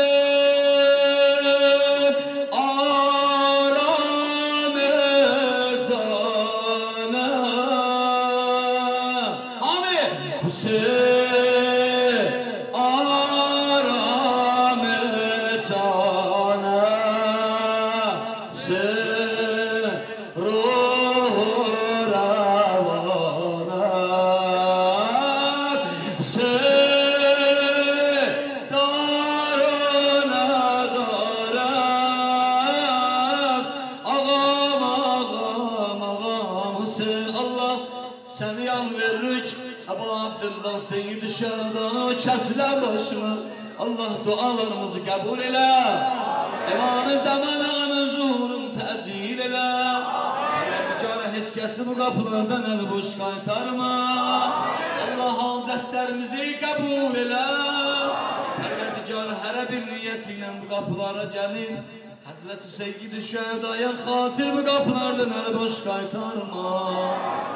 aram ezana. Hani Hüseyin aram ezana. Sen ruhu ravana. Sen seni yan veririk Ebu Abdüllah Seyyid-i Şehdan'a kesilen başına Allah dualarımızı kabul eyle İmam-ı zaman ağanı zuhurum tecil eyle Ricale hiç kesi bu kapılardan el boş kaytarma Allah hazretlerimizi kabul eyle Ricale her bir niyetiyle bu kapılara gelin Hazreti Seyyid-i Şehdan'a hatir bu kapılardan el boş kaytarma